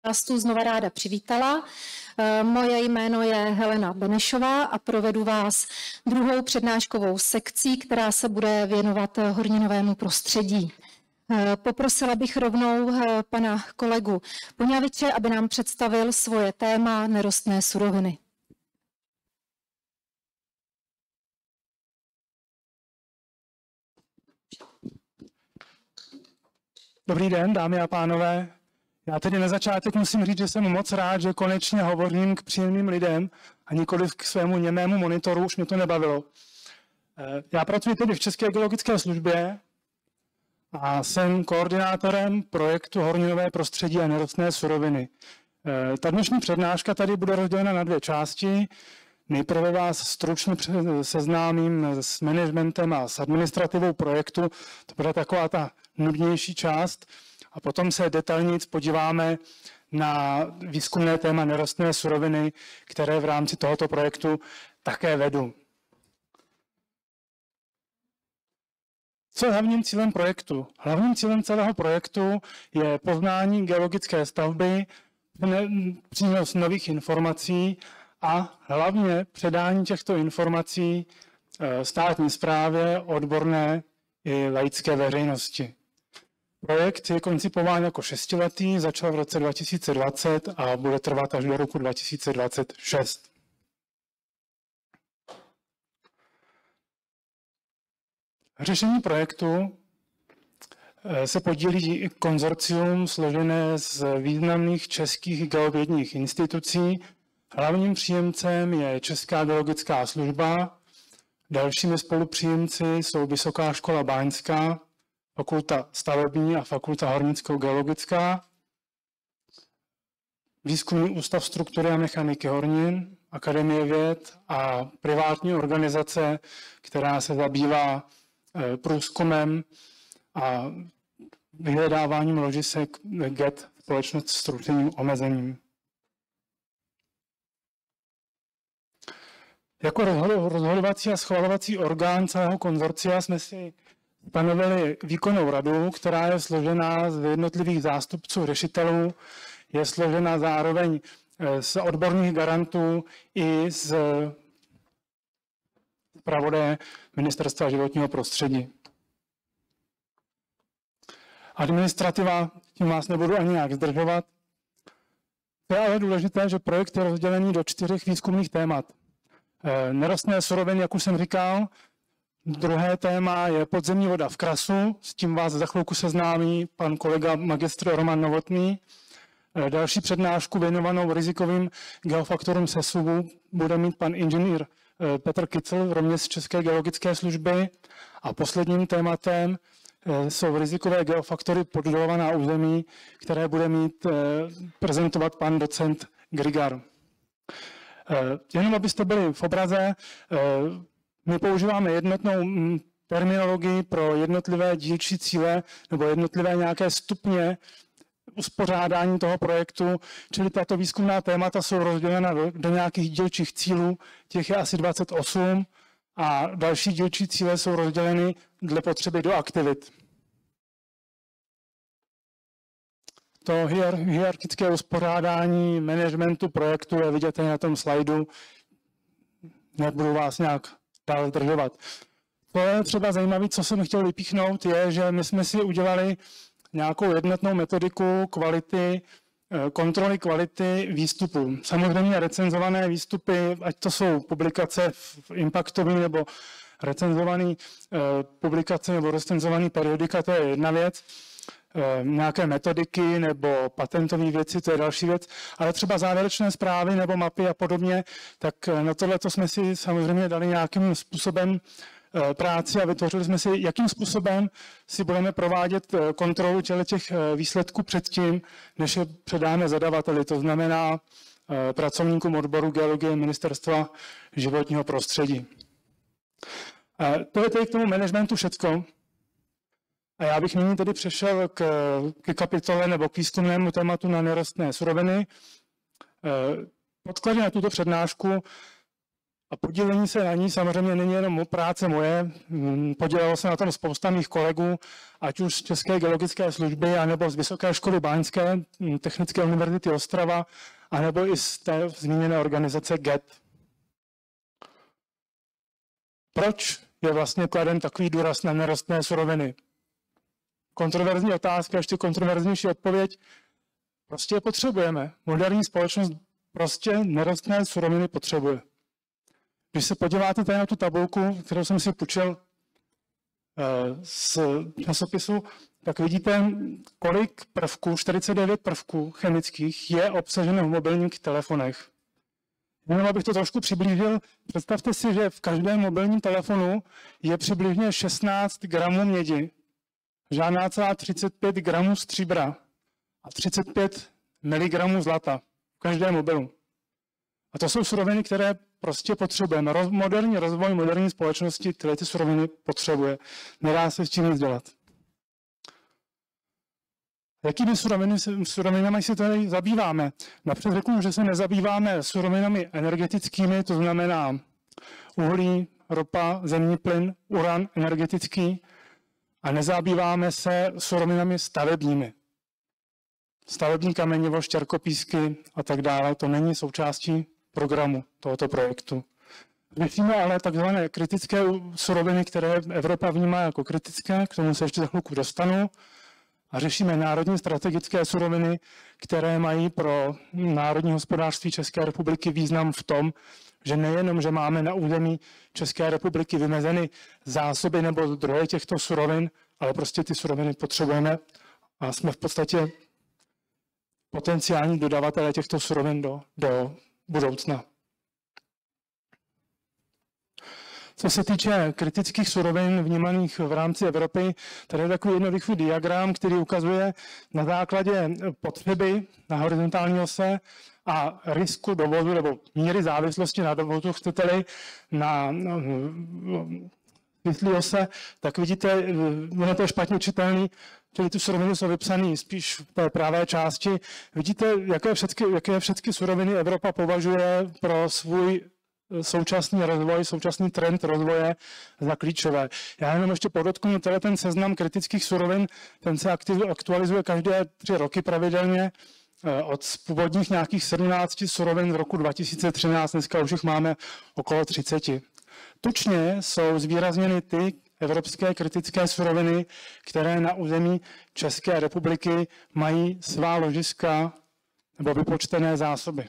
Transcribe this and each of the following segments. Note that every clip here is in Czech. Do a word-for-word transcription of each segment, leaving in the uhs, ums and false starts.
vás tu znova ráda přivítala. Moje jméno je Helena Benešová a provedu vás druhou přednáškovou sekcí, která se bude věnovat horninovému prostředí. Poprosila bych rovnou pana kolegu Poňaviče, aby nám představil svoje téma nerostné suroviny. Dobrý den, dámy a pánové. Já tedy na začátek musím říct, že jsem moc rád, že konečně hovořím k příjemným lidem a nikoliv k svému němému monitoru, už mě to nebavilo. Já pracuji tedy v České geologické službě a jsem koordinátorem projektu Horninové prostředí a nerostné suroviny. Ta dnešní přednáška tady bude rozdělena na dvě části. Nejprve vás stručně seznámím s managementem a s administrativou projektu. To bude taková ta nudnější část. A potom se detailně podíváme na výzkumné téma nerostné suroviny, které v rámci tohoto projektu také vedu. Co je hlavním cílem projektu? Hlavním cílem celého projektu je poznání geologické stavby, přínos nových informací a hlavně předání těchto informací státní správě, odborné i laické veřejnosti. Projekt je koncipován jako šestiletý, začal v roce dva tisíce dvacet a bude trvat až do roku dva tisíce dvacet šest. Řešení projektu se podílí konzorcium složené z významných českých geovědních institucí. Hlavním příjemcem je Česká geologická služba, dalšími spolupříjemci jsou Vysoká škola báňská, Fakulta stavební a Fakulta hornicko-geologická, Výzkumný ústav struktury a mechaniky hornin, Akademie věd a privátní organizace, která se zabývá průzkumem a vyhledáváním ložisek G E T, společnost s ručením omezením. Jako rozhodovací a schvalovací orgán celého konzorcia jsme si stanovili výkonnou radu, která je složená z jednotlivých zástupců řešitelů, je složena zároveň z odborných garantů i z zpravodaje Ministerstva životního prostředí. Administrativa, tím vás nebudu ani nějak zdržovat. Je ale důležité, že projekt je rozdělený do čtyřech výzkumných témat. Nerostné suroviny, jak už jsem říkal. Druhé téma je podzemní voda v krasu, s tím vás za chvilku seznámí pan kolega magistr Roman Novotný. Další přednášku věnovanou rizikovým geofaktorům sesuvu bude mít pan inženýr Petr Kycl, rovněž z České geologické služby. A posledním tématem jsou rizikové geofaktory poddolovaná území, které bude mít prezentovat pan docent Grigar. Jenom abyste byli v obraze, my používáme jednotnou terminologii pro jednotlivé dílčí cíle nebo jednotlivé nějaké stupně uspořádání toho projektu, čili tato výzkumná témata jsou rozdělena do, do nějakých dílčích cílů, těch je asi dvacet osm a další dílčí cíle jsou rozděleny dle potřeby do aktivit. To hierarchické uspořádání managementu projektu je vidět na tom slajdu, nebudu vás nějak dál zdržovat. To je třeba zajímavé, co jsem chtěl vypíchnout, je, že my jsme si udělali nějakou jednotnou metodiku kvality, kontroly kvality výstupů. Samozřejmě recenzované výstupy, ať to jsou publikace v impactový nebo recenzované publikace nebo recenzované periodika, to je jedna věc. Nějaké metodiky nebo patentové věci, to je další věc, ale třeba závěrečné zprávy nebo mapy a podobně, tak na tohle jsme si samozřejmě dali nějakým způsobem práci a vytvořili jsme si, jakým způsobem si budeme provádět kontrolu těch výsledků předtím, než je předáme zadavateli, to znamená pracovníkům odboru geologie Ministerstva životního prostředí. To je tedy k tomu managementu všecko. A já bych nyní tedy přešel k, k kapitole nebo k výzkumnému tématu na nerostné suroviny. Podklady na tuto přednášku A podílení se na ní samozřejmě není jenom práce moje, podílelo se na tom spousta mých kolegů, ať už z České geologické služby, anebo z Vysoké školy báňské, Technické univerzity Ostrava, anebo i z té zmíněné organizace G E T. Proč je vlastně kladen takový důraz na nerostné suroviny? Kontroverzní otázka, ještě kontroverznější odpověď. Prostě je potřebujeme. Moderní společnost prostě nerostné suroviny potřebuje. Když se podíváte tady na tu tabulku, kterou jsem si půjčil z časopisu, tak vidíte, kolik prvků, čtyřicet devět prvků chemických je obsaženo v mobilních telefonech. Jenom abych to trošku přiblížil, představte si, že v každém mobilním telefonu je přibližně šestnáct gramů mědi, žádná celá třicet pět gramů stříbra a třicet pět miligramů zlata v každém mobilu. A to jsou suroviny, které prostě potřebujeme. Roz, moderní rozvoj moderní společnosti tyhle ty suroviny potřebuje. Nedá se s tím nic dělat. Jakými suroviny, surovinami se tady zabýváme? Napřed řeknu, že se nezabýváme surovinami energetickými, to znamená uhlí, ropa, zemní plyn, uran energetický, a nezabýváme se surovinami stavebními. Stavební kamenivo, štěrkopísky a tak dále, to není součástí programu tohoto projektu. Řešíme ale takzvané kritické suroviny, které Evropa vnímá jako kritické, k tomu se ještě za chvilku dostanu. A řešíme národní strategické suroviny, které mají pro národní hospodářství České republiky význam v tom, že nejenom, že máme na území České republiky vymezeny zásoby nebo zdroje těchto surovin, ale prostě ty suroviny potřebujeme a jsme v podstatě potenciální dodavatelé těchto surovin do, do budoucna. Co se týče kritických surovin vnímaných v rámci Evropy, tady je takový jednoduchý diagram, který ukazuje na základě potřeby na horizontální ose a risku dovozu, nebo míry závislosti na dovozu, chcete-li, na svislý ose, tak vidíte, ono to je špatně čitelný, čili ty suroviny jsou vypsané spíš v té pravé části. Vidíte, jaké všechny, jaké všechny suroviny Evropa považuje pro svůj současný rozvoj, současný trend rozvoje za klíčové. Já jenom ještě podotknu, tenhle ten seznam kritických surovin, ten se aktualizuje každé tři roky pravidelně. Od původních nějakých sedmnácti surovin z roku dva tisíce třináct, dneska už jich máme okolo třiceti. Tučně jsou zvýrazněny ty evropské kritické suroviny, které na území České republiky mají svá ložiska nebo vypočtené zásoby.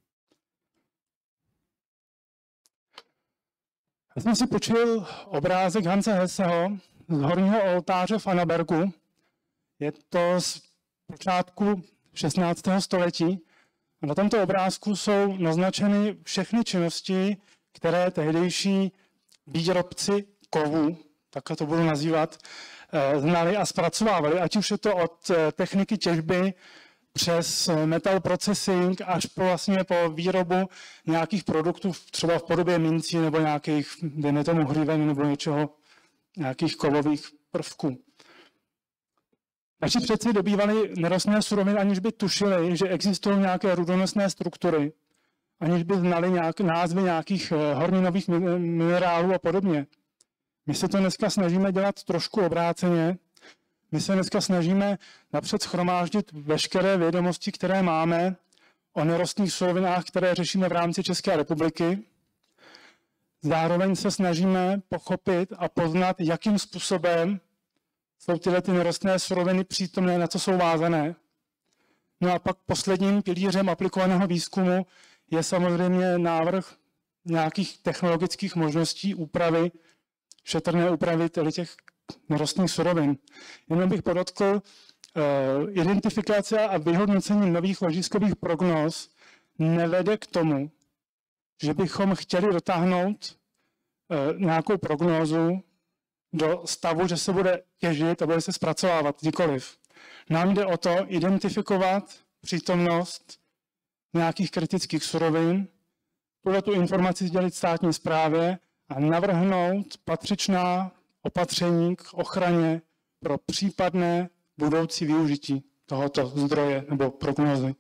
Já jsem si počul obrázek Hanse Hesseho z horního oltáře v Annabergu. Je to z počátku šestnáctého století. A na tomto obrázku jsou naznačeny všechny činnosti, které tehdejší výrobci kovů, tak to budu nazývat, znali a zpracovávali. Ať už je to od techniky těžby přes metal processing až po, vlastně po výrobu nějakých produktů, třeba v podobě mincí nebo nějakých, dejme tomu, hříven nebo něčeho, nějakých kovových prvků. Naši předci dobývali nerostné suroviny, aniž by tušili, že existují nějaké rudonosné struktury, aniž by znali nějak, názvy nějakých horninových minerálů a podobně. My se to dneska snažíme dělat trošku obráceně. My se dneska snažíme napřed shromáždit veškeré vědomosti, které máme o nerostných surovinách, které řešíme v rámci České republiky. Zároveň se snažíme pochopit a poznat, jakým způsobem jsou tyhle ty nerostné suroviny přítomné, na co jsou vázané. No a pak posledním pilířem aplikovaného výzkumu je samozřejmě návrh nějakých technologických možností úpravy, šetrné úpravy těch nerostných surovin. Jenom bych podotkl, uh, identifikace a vyhodnocení nových ložiskových prognóz nevede k tomu, že bychom chtěli dotáhnout uh, nějakou prognózu do stavu, že se bude těžit a bude se zpracovávat. Nikoliv. Nám jde o to identifikovat přítomnost nějakých kritických surovin, tuhle tu informaci sdělit státní správě a navrhnout patřičná opatření k ochraně pro případné budoucí využití tohoto zdroje nebo prognózy.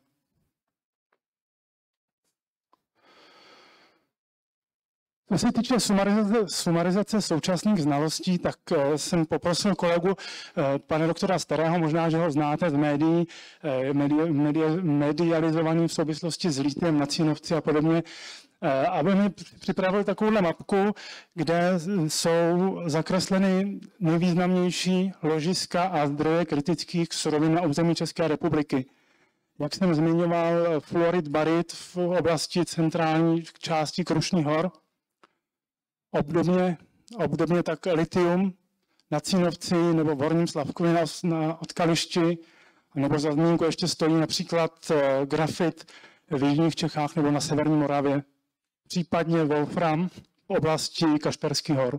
Co se týče sumarizace, sumarizace současných znalostí, tak jsem poprosil kolegu, pana doktora Starého, možná, že ho znáte z médií, medi, medi, medializovaný v souvislosti s lítiem na Cínovci a podobně, aby mi připravil takovouhle mapku, kde jsou zakresleny nejvýznamnější ložiska a zdroje kritických surovin na území České republiky. Jak jsem zmiňoval, fluorid, barit v oblasti centrální části Krušných hor, obdobně, obdobně tak litium na Cínovci nebo v Horním Slavkově na, na Odkališti, nebo za zmínku ještě stojí například grafit v jižních Čechách nebo na severní Moravě, případně wolfram v oblasti Kašperských hor.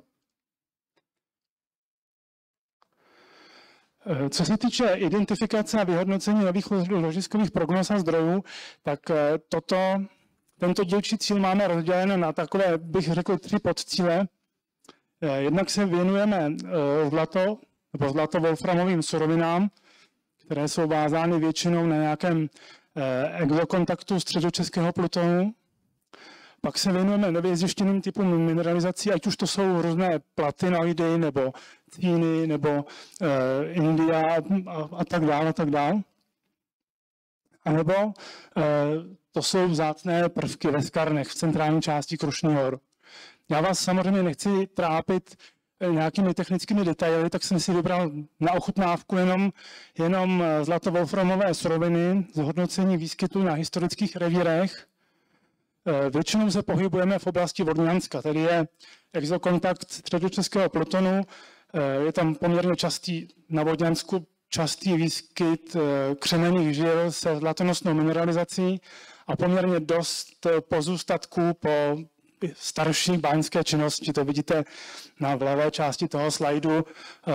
Co se týče identifikace a vyhodnocení nových ložiskových prognóz a zdrojů, tak toto, tento dílčí cíl máme rozdělen na takové, bych řekl, tři podcíle. Jednak se věnujeme zlato nebo zlato-wolframovým surovinám, které jsou vázány většinou na nějakém exokontaktu středočeského plutonu. Pak se věnujeme nově zjištěným typům mineralizací, ať už to jsou různé platinoidy, nebo cíny, nebo uh, india a, a tak dále, a tak dále. A nebo uh, to jsou vzácné prvky ve skarnech v centrální části Krušných hor. Já vás samozřejmě nechci trápit nějakými technickými detaily, tak jsem si vybral na ochutnávku jenom, jenom zlato-wolframové suroviny, zhodnocení výskytu na historických revírech. Většinou se pohybujeme v oblasti Vodňanska, tady je exokontakt středočeského plutonu, je tam poměrně častý na Vodňansku častý výskyt křemenných žil se zlatonosnou mineralizací a poměrně dost pozůstatků po starší báňské činnosti. To vidíte na levé části toho slajdu,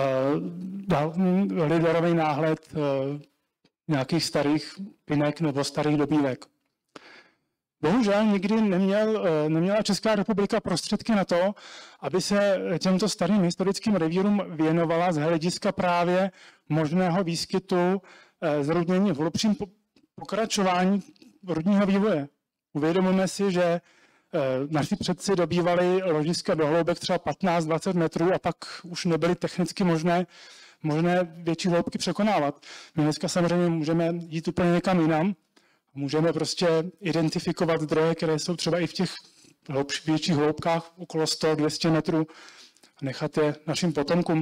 lidorový náhled nějakých starých pinek nebo starých dobývek. Bohužel nikdy neměl, neměla Česká republika prostředky na to, aby se těmto starým historickým revírům věnovala z hlediska právě možného výskytu zrudnění v hlubším pokračování rudního vývoje. Uvědomujeme si, že naši předci dobývali ložiska do hloubek třeba patnáct dvacet metrů a pak už nebyly technicky možné, možné větší hloubky překonávat. My dneska samozřejmě můžeme jít úplně někam jinam. Můžeme prostě identifikovat zdroje, které jsou třeba i v těch hloubš, větších hloubkách okolo sto dvě stě metrů a nechat je našim potomkům.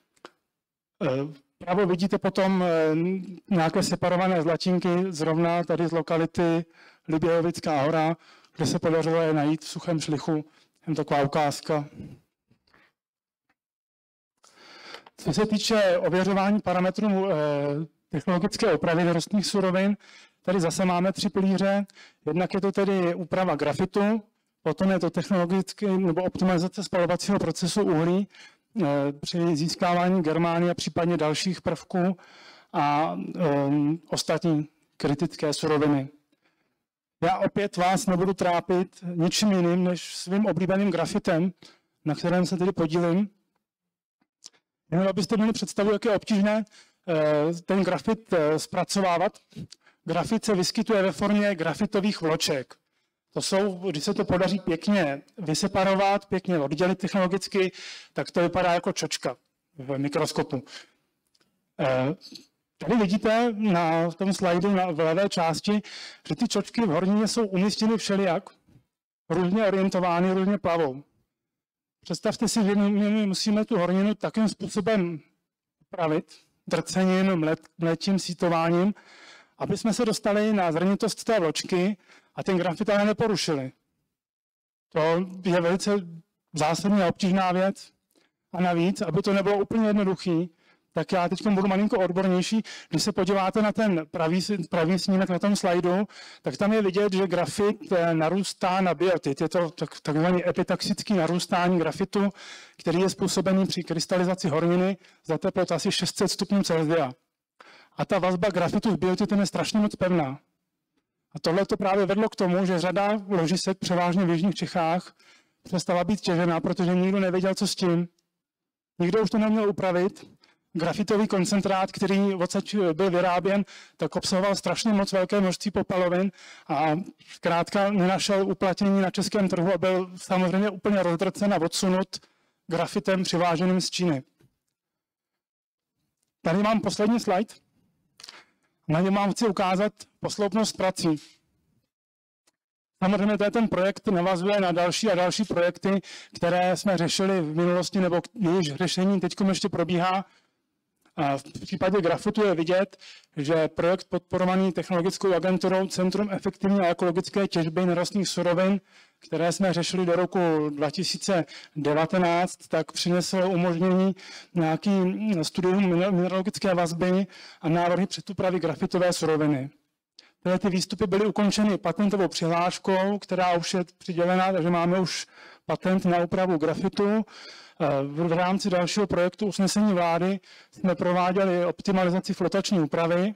Právě vidíte potom nějaké separované zlatinky zrovna tady z lokality Libějovická hora, kde se podařilo je najít v suchém šlichu. Jen taková ukázka. Co se týče ověřování parametrů technologické opravy nerostných surovin, tady zase máme tři pilíře. Jednak je to tedy úprava grafitu, potom je to technologické nebo optimalizace spalovacího procesu uhlí při získávání germány a případně dalších prvků a um, ostatní kritické suroviny. Já opět vás nebudu trápit ničím jiným než svým oblíbeným grafitem, na kterém se tedy podílím. Jenom abyste měli představu, jak je obtížné ten grafit zpracovávat. Grafit se vyskytuje ve formě grafitových vloček. To jsou, když se to podaří pěkně vyseparovat, pěkně oddělit technologicky, tak to vypadá jako čočka v mikroskopu. Tady vidíte na tom slajdu na v levé části, že ty čočky v hornině jsou umístěny všelijak, různě orientovány, různě plavou. Představte si, že my musíme tu horninu takým způsobem upravit, drcením, mletím, sítováním, aby jsme se dostali na zrnitost té vločky a ten grafit ale neporušili. To je velice zásadní a obtížná věc. A navíc, aby to nebylo úplně jednoduchý, tak já teď budu malinko odbornější. Když se podíváte na ten pravý, pravý snímek na tom slajdu, tak tam je vidět, že grafit narůstá na biotit. Je to takzvaný epitaxický narůstání grafitu, který je způsobený při krystalizaci horniny za teplot asi šest set stupňů Celsia. A ta vazba grafitu s biotitem je strašně moc pevná. A tohle to právě vedlo k tomu, že řada ložisek, převážně v jižních Čechách, přestala být těžená, protože nikdo nevěděl, co s tím. Nikdo už to neměl upravit. grafitový koncentrát, který odsaď byl vyráběn, tak obsahoval strašně moc velké množství popalovin a zkrátka nenašel uplatnění na českém trhu a byl samozřejmě úplně rozdrcen a odsunut grafitem přiváženým z Číny. Tady mám poslední slide. Na něm vám chci ukázat posloupnost prací. Samozřejmě ten projekt navazuje na další a další projekty, které jsme řešili v minulosti, nebo jejichž řešení teď ještě probíhá. A v případě grafitu je vidět, že projekt podporovaný technologickou agenturou Centrum efektivní a ekologické těžby nerostných surovin, které jsme řešili do roku dva tisíce devatenáct, tak přinesl umožnění nějaký studium mineralogické vazby a návrhy předúpravy grafitové suroviny. Tyhle ty výstupy byly ukončeny patentovou přihláškou, která už je přidělená, takže máme už patent na úpravu grafitu. V rámci dalšího projektu usnesení vlády jsme prováděli optimalizaci flotační úpravy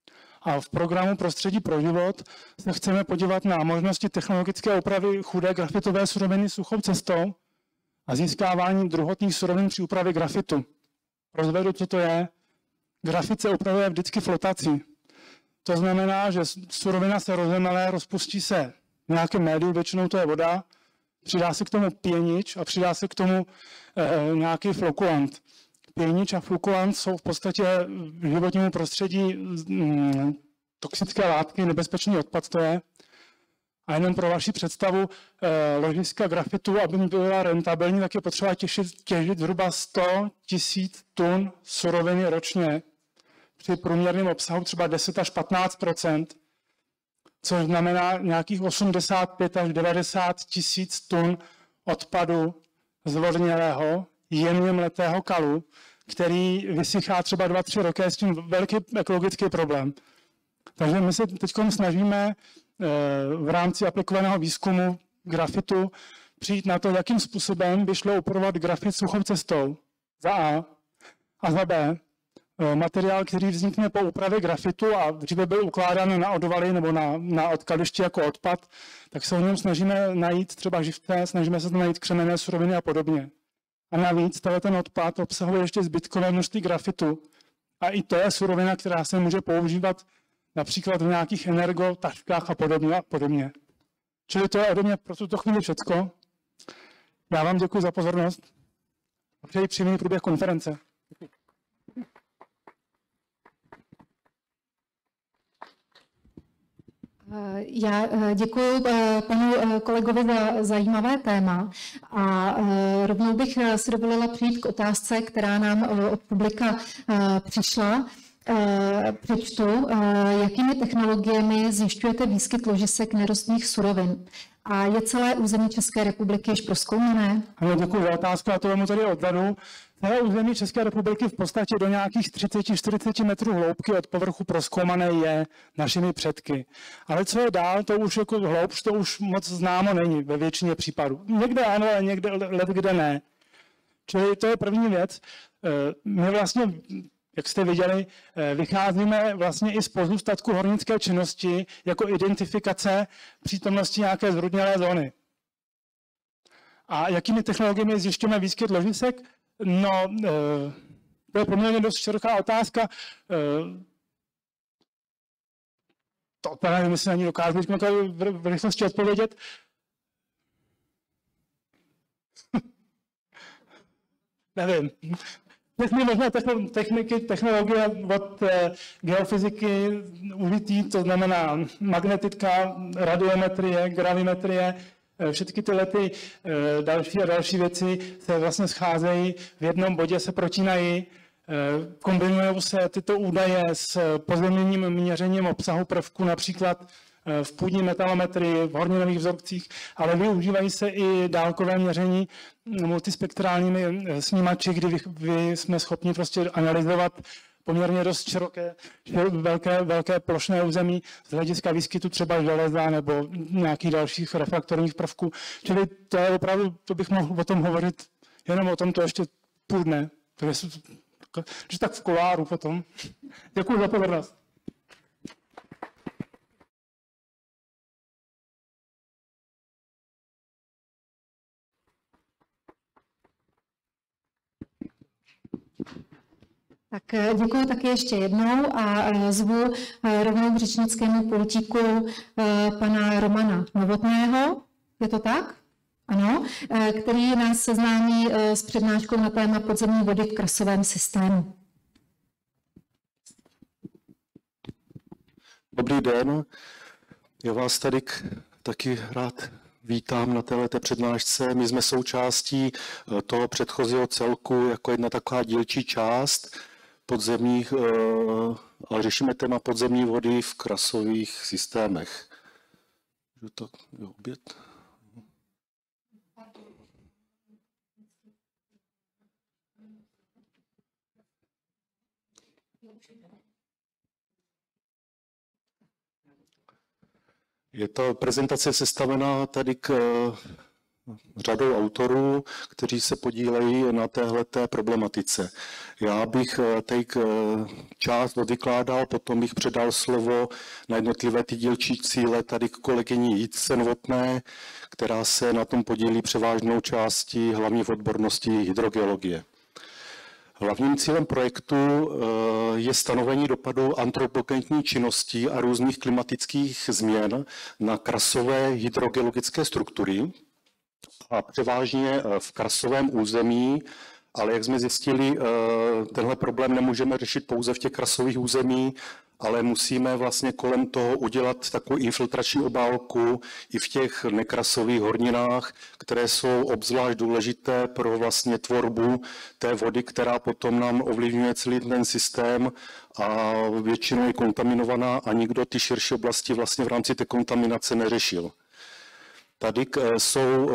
a v programu Prostředí pro život se chceme podívat na možnosti technologické úpravy chudé grafitové suroviny suchou cestou a získávání druhotných surovin při úpravě grafitu. Rozvedu, co to je. Grafit se upravuje vždycky flotací. To znamená, že surovina se rozemele, rozpustí se v nějakém médiu, většinou to je voda, přidá se k tomu pěnič a přidá se k tomu e, nějaký flokulant. Pěnič a flokulant jsou v podstatě v životnímu prostředí mm, toxické látky, nebezpečný odpad to je. A jenom pro vaši představu, e, ložiska grafitu, aby byla rentabilní, tak je potřeba těžit, těžit zhruba sto tisíc tun suroviny ročně. Při průměrném obsahu třeba deset až patnáct procent, což znamená nějakých osmdesát pět až devadesát tisíc tun odpadu zvornělého, jemně mletého kalu, který vysychá třeba dva tři roky, s tím velký ekologický problém. Takže my se teď snažíme v rámci aplikovaného výzkumu grafitu přijít na to, jakým způsobem by šlo upravovat grafit suchou cestou, za A, a za B, materiál, který vznikne po úpravě grafitu a dříve byl ukládán na odvaly nebo na, na odkaliště jako odpad, tak se o něm snažíme najít třeba živce, snažíme se tam najít křemenné suroviny a podobně. A navíc ten odpad obsahuje ještě zbytkové množství grafitu. A i to je surovina, která se může používat například v nějakých energotaškách a podobně. A podobně. Čili to je ode mě pro tuto chvíli všecko. Já vám děkuji za pozornost. Přeji příjemný průběh konference. Já děkuji panu kolegovi za zajímavé téma a rovnou bych si dovolila přijít k otázce, která nám od publika přišla. Přečtu, jakými technologiemi zjišťujete výskyt ložisek nerostných surovin a je celé území České republiky již prozkoumané? Ano, děkuji za otázku, a to vám tady oddadu. Celé území České republiky v podstatě do nějakých třicet až čtyřicet metrů hloubky od povrchu prozkoumané je našimi předky. Ale co je dál, to už jako hloubš, to už moc známo není ve většině případů. Někde ano, ale někde let, kde ne. Čili to je první věc. My vlastně, jak jste viděli, vycházíme vlastně i z pozůstatku hornické činnosti jako identifikace přítomnosti nějaké zrudnělé zóny. A jakými technologiemi zjišťujeme výskyt ložisek? No, to je poměrně dost široká otázka. To teda nevím, jestli na ní dokážu v rychlosti odpovědět. Nevím. Všechny možné techniky, technologie od geofyziky užitý, to znamená magnetika, radiometrie, gravimetrie, všechny tyhle ty další a další věci se vlastně scházejí, v jednom bodě se protínají, kombinují se tyto údaje s pozemním měřením obsahu prvku, například v půdní metalometrii, v horninových vzorcích, ale využívají se i dálkové měření multispektrálními snímači, kdy vy jsme schopni prostě analyzovat poměrně dost široké, velké, velké plošné území z hlediska výskytu třeba železa nebo nějakých dalších reflektorních prvků. Čili to je opravdu, to bych mohl o tom hovořit, jenom o tom to ještě půl dne. Takže tak v koláru potom. Děkuji za pozornost. Tak děkuji taky ještě jednou a zvu rovnou k řečnickému pultíku pana Romana Novotného. Je to tak? Ano, který nás seznámí s přednáškou na téma podzemní vody v krasovém systému. Dobrý den, já vás tady taky rád vítám na této přednášce. My jsme součástí toho předchozího celku jako jedna taková dílčí část podzemních, ale řešíme téma podzemní vody v krasových systémech. Tak, jo, oběd. Je to prezentace sestavená tady k řadou autorů, kteří se podílejí na téhleté problematice. Já bych teď část odvykládal, potom bych předal slovo na jednotlivé ty dílčí cíle tady k kolegyni Jitce Novotné, která se na tom podílí převážnou částí hlavní v odbornosti hydrogeologie. Hlavním cílem projektu je stanovení dopadu antropogenických činností a různých klimatických změn na krasové hydrogeologické struktury a převážně v krasovém území, ale jak jsme zjistili, tenhle problém nemůžeme řešit pouze v těch krasových území, ale musíme vlastně kolem toho udělat takovou infiltrační obálku i v těch nekrasových horninách, které jsou obzvlášť důležité pro vlastně tvorbu té vody, která potom nám ovlivňuje celý ten systém a většinou je kontaminovaná a nikdo ty širší oblasti vlastně v rámci té kontaminace neřešil. Tady jsou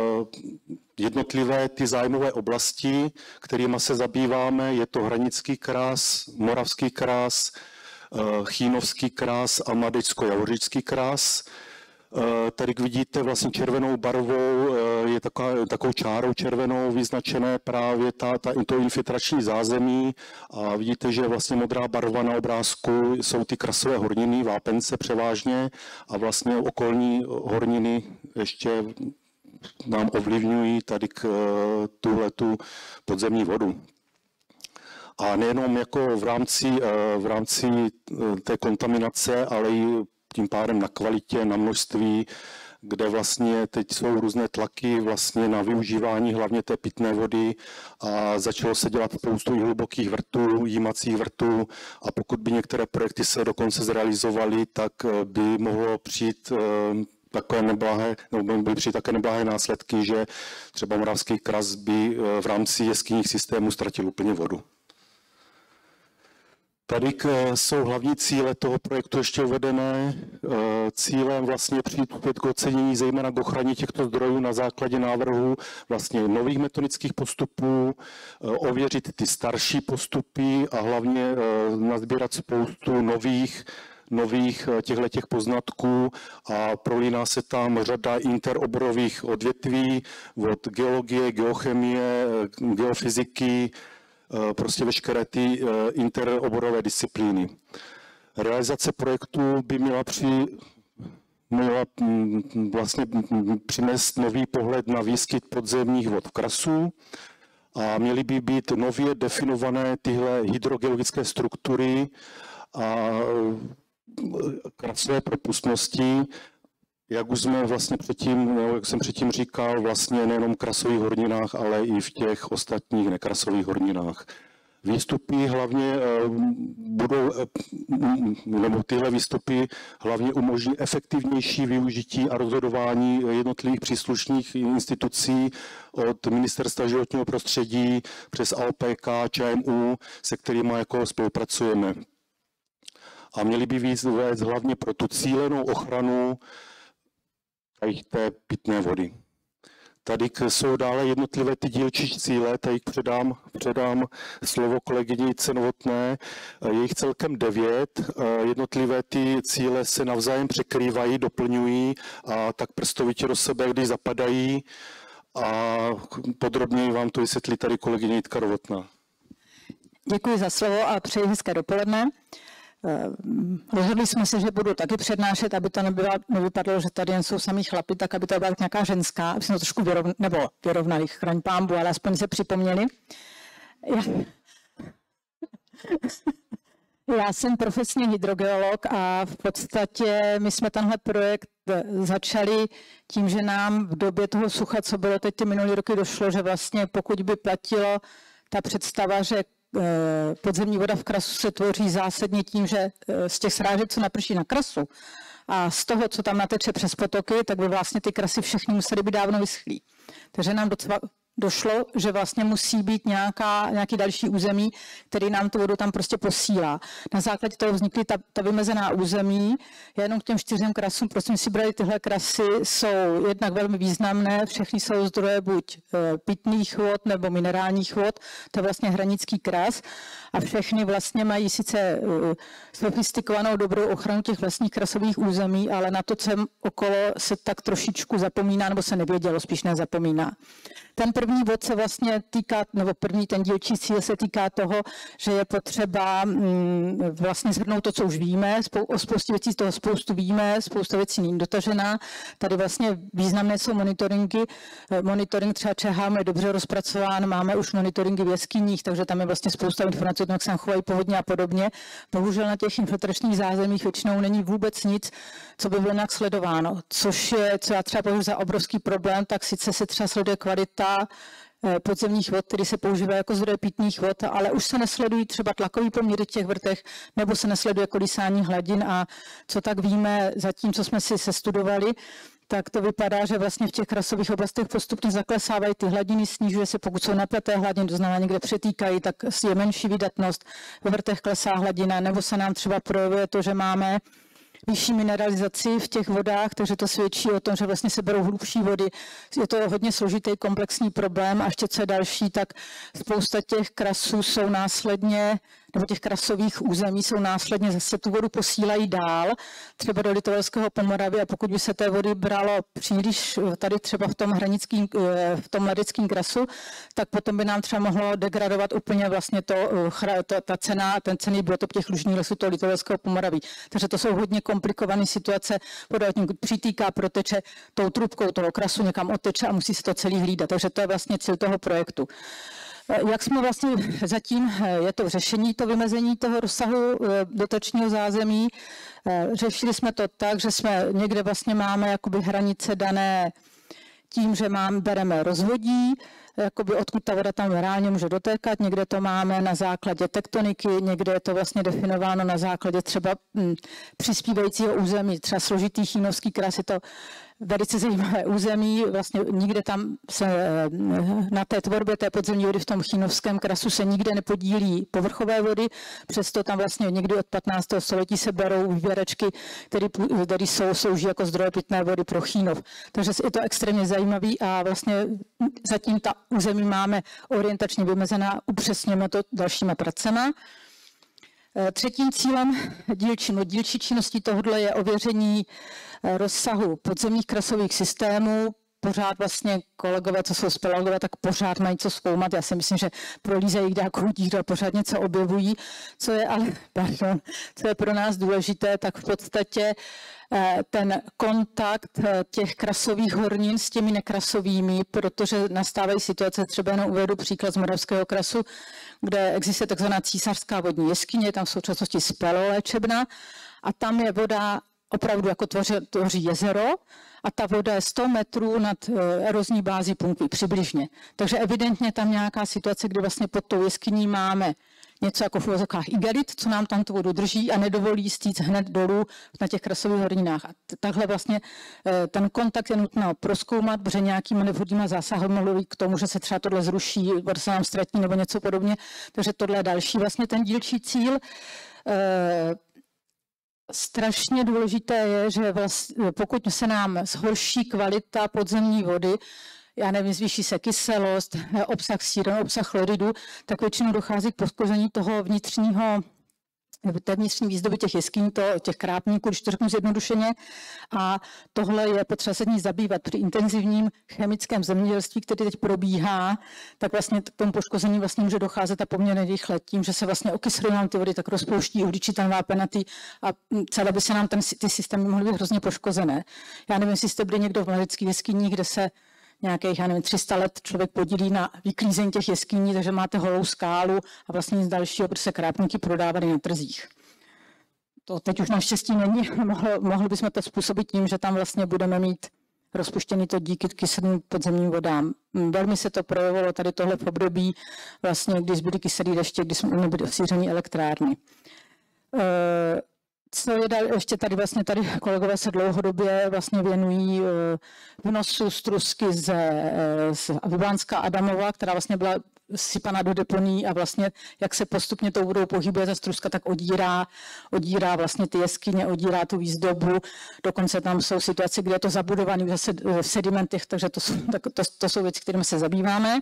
jednotlivé ty zájmové oblasti, kterými se zabýváme. Je to Hranický kras, Moravský kras, Chínovský kras a Mladečsko-Javořický kras. Tady vidíte vlastně červenou barvou, je taková, takovou čárou červenou vyznačené právě ta, ta, to infiltrační zázemí a vidíte, že vlastně modrá barva na obrázku jsou ty krasové horniny, vápence převážně a vlastně okolní horniny ještě nám ovlivňují tady k tuhletu podzemní vodu. A nejenom jako v rámci, v rámci té kontaminace, ale i tím pádem na kvalitě, na množství, kde vlastně teď jsou různé tlaky vlastně na využívání hlavně té pitné vody a začalo se dělat spoustu hlubokých vrtů, jímacích vrtů a pokud by některé projekty se dokonce zrealizovaly, tak by mohlo přijít takové neblahé, nebo by přijít také neblahé následky, že třeba Moravský kras by v rámci jeskyních systémů ztratil úplně vodu. Tady jsou hlavní cíle toho projektu ještě uvedené. Cílem vlastně přijít k ocenění zejména k ochraně těchto zdrojů na základě návrhu vlastně nových metodických postupů, ověřit ty starší postupy a hlavně nazbírat spoustu nových nových těchto poznatků a prolíná se tam řada interoborových odvětví od geologie, geochemie, geofyziky, prostě veškeré ty interoborové disciplíny. Realizace projektu by měla, při, měla vlastně přinést nový pohled na výskyt podzemních vod v krasu a měly by být nově definované tyhle hydrogeologické struktury a krasové propustnosti, jak už jsme vlastně předtím, jak jsem předtím říkal, vlastně nejenom v krasových horninách, ale i v těch ostatních nekrasových horninách. Výstupy hlavně budou, nebo tyhle výstupy hlavně umožní efektivnější využití a rozhodování jednotlivých příslušných institucí od Ministerstva životního prostředí přes A O P K, Č M U, se kterými jako spolupracujeme. A měli by víc vést hlavně pro tu cílenou ochranu té pitné vody. Tady jsou dále jednotlivé ty dílčí cíle, tady předám, předám slovo kolegyni Jitce Novotné. Je jich celkem devět, jednotlivé ty cíle se navzájem překrývají, doplňují a tak prstovitě do sebe, když zapadají a podrobněji vám to vysvětlí tady kolegyně Jitka Novotná. Děkuji za slovo a přeji hezké dopoledne. Rozhodli jsme se, že budu taky přednášet, aby to nebylo, nevypadalo, že tady jen jsou samý chlapi, tak aby to byla nějaká ženská, aby jsme to trošku vyrovnali, nebo vyrovnali, chraň pánbu, ale aspoň se připomněli. Já, Já jsem profesní hydrogeolog a v podstatě my jsme tenhle projekt začali tím, že nám v době toho sucha, co bylo teď ty minulý roky, došlo, že vlastně pokud by platilo ta představa, že podzemní voda v krasu se tvoří zásadně tím, že z těch srážek, co naprší na krasu a z toho, co tam nateče přes potoky, tak by vlastně ty krasy všechny musely být dávno vyschlý. Takže nám docela došlo, že vlastně musí být nějaká, nějaký další území, který nám tu vodu tam prostě posílá. Na základě toho vznikly ta, ta vymezená území. Já jenom k těm čtyřem krasům, prosím si brali, tyhle krasy jsou jednak velmi významné, všechny jsou zdroje buď pitných vod nebo minerálních vod, to je vlastně hranický kras a všechny vlastně mají sice sofistikovanou dobrou ochranu těch vlastních krasových území, ale na to, co okolo se tak trošičku zapomíná, nebo se nevědělo, spíš nezapomíná. Ten první bod se vlastně týká, nebo první ten dílčí cíl se týká toho, že je potřeba mm, vlastně shrnout to, co už víme, o spoustě věcí toho spoustu víme, spousta věcí není dotažená. Tady vlastně významné jsou monitoringy. Monitoring třeba Čechám je dobře rozpracován, máme už monitoringy v jeskyních, takže tam je vlastně spousta informací o tom, jak se tam chovají povodně a podobně. Bohužel na těch infiltračních zázemích většinou není vůbec nic, co by bylo nějak sledováno, což je, co já třeba považuji za obrovský problém, tak sice se třeba sleduje kvalita podzemních vod, které se používají jako zdroje pitných vod, ale už se nesledují třeba tlakový poměry v těch vrtech, nebo se nesleduje kolísání hladin a co tak víme, zatím, co jsme si sestudovali, tak to vypadá, že vlastně v těch krasových oblastech postupně zaklesávají ty hladiny, snižuje se, pokud jsou napjaté hladiny, to znamená někde přetýkají, tak je menší vydatnost, ve vrtech klesá hladina, nebo se nám třeba projevuje to, že máme vyšší mineralizaci v těch vodách, takže to svědčí o tom, že vlastně se berou hlubší vody. Je to hodně složitý komplexní problém a ještě co je další, tak spousta těch krasů jsou následně, nebo těch krasových území jsou následně zase tu vodu posílají dál, třeba do Litovelského Pomoravy a pokud by se té vody bralo příliš tady třeba v tom hranickým, v tom ledeckém krasu, tak potom by nám třeba mohlo degradovat úplně vlastně to, to ta cena, ten cenný biotop těch lužních lesů toho Litovelského Pomoraví. Takže to jsou hodně komplikované situace, voda přitýká, proteče tou trubkou toho krasu, někam oteče a musí se to celý hlídat. Takže to je vlastně cíl toho projektu. Jak jsme vlastně zatím, je to řešení, to vymezení toho rozsahu dotačního zázemí. Řešili jsme to tak, že jsme někde vlastně máme jakoby hranice dané tím, že máme, bereme rozvodí, jakoby odkud ta voda tam reálně může dotékat, někde to máme na základě tektoniky, někde je to vlastně definováno na základě třeba hm, přispívajícího území, třeba složitý Chýnovský kras, je to velice zajímavé území, vlastně nikde tam se na té tvorbě té podzemní vody v tom Chýnovském krasu se nikde nepodílí povrchové vody, přesto tam vlastně někdy od patnáctého století se berou výběrečky, které jsou, slouží jako zdroje pitné vody pro Chýnov. Takže je to extrémně zajímavý a vlastně zatím ta území máme orientačně vymezená, upřesněme to dalšíma pracema. Třetím cílem dílčí, no dílčí činností tohoto je ověření rozsahu podzemních krasových systémů. Pořád vlastně kolegové, co jsou speleologové, tak pořád mají co zkoumat. Já si myslím, že prolízají nějakou díru a pořád něco objevují. Co je ale, pardon, co je pro nás důležité, tak v podstatě ten kontakt těch krasových hornin s těmi nekrasovými, protože nastávají situace, třeba jenom uvedu příklad z Moravského krasu, kde existuje takzvaná císařská vodní jeskyně, tam v současnosti speleoléčebna a tam je voda opravdu jako tvoří, tvoří jezero a ta voda je sto metrů nad erozní bází Punkví přibližně. Takže evidentně tam nějaká situace, kdy vlastně pod tou jeskyní máme něco jako v uvozovkách igelit, co nám tam tu vodu drží a nedovolí stýct hned dolů na těch krasových horninách. A takhle vlastně ten kontakt je nutno prozkoumat, protože nějakými nevhodnými zásahy mluví k tomu, že se třeba tohle zruší, voda se nám ztratí nebo něco podobně. Takže tohle je další vlastně ten dílčí cíl. Strašně důležité je, že vlastně, pokud se nám zhorší kvalita podzemní vody, já nevím, zvýší se kyselost, obsah síru, obsah chloridu, tak většinou dochází k poškození toho vnitřního, té vnitřní výzdoby těch jeskyní, to, těch krápníků, když to řeknu zjednodušeně. A tohle je potřeba se ní zabývat při intenzivním chemickém zemědělství, který teď probíhá, tak vlastně k tomu poškození vlastně může docházet a poměrně rychle tím, že se vlastně okyslují nám ty vody, tak rozpouští uhličitan vápenatý a celé by se nám ten, ty systémy mohly být hrozně poškozené. Já nevím, jestli jste byli někdo v mladeckých jeskyních, kde se nějakých, já nevím, tři sta let člověk podílí na vyklízení těch jeskyní, takže máte holou skálu a vlastně nic dalšího, protože se krápníky prodávaly na trzích. To teď už naštěstí není, mohlo, mohli bychom to způsobit tím, že tam vlastně budeme mít rozpuštěný to díky kyselým podzemním vodám. Velmi se to projevilo tady tohle v období, vlastně, když byly kyselý deště, když jsme byli osířený elektrárny. Co je dál, ještě tady vlastně tady kolegové se dlouhodobě vlastně věnují vnosu strusky z, z Lubánska Adamova, která vlastně byla sypaná do deponí a vlastně jak se postupně tou vodou pohybuje ta struska, tak odírá, odírá vlastně ty jeskyně, odírá tu výzdobu. Dokonce tam jsou situace, kde je to zabudované zase v sedimentech, takže to jsou, to, to jsou věci, kterými se zabýváme.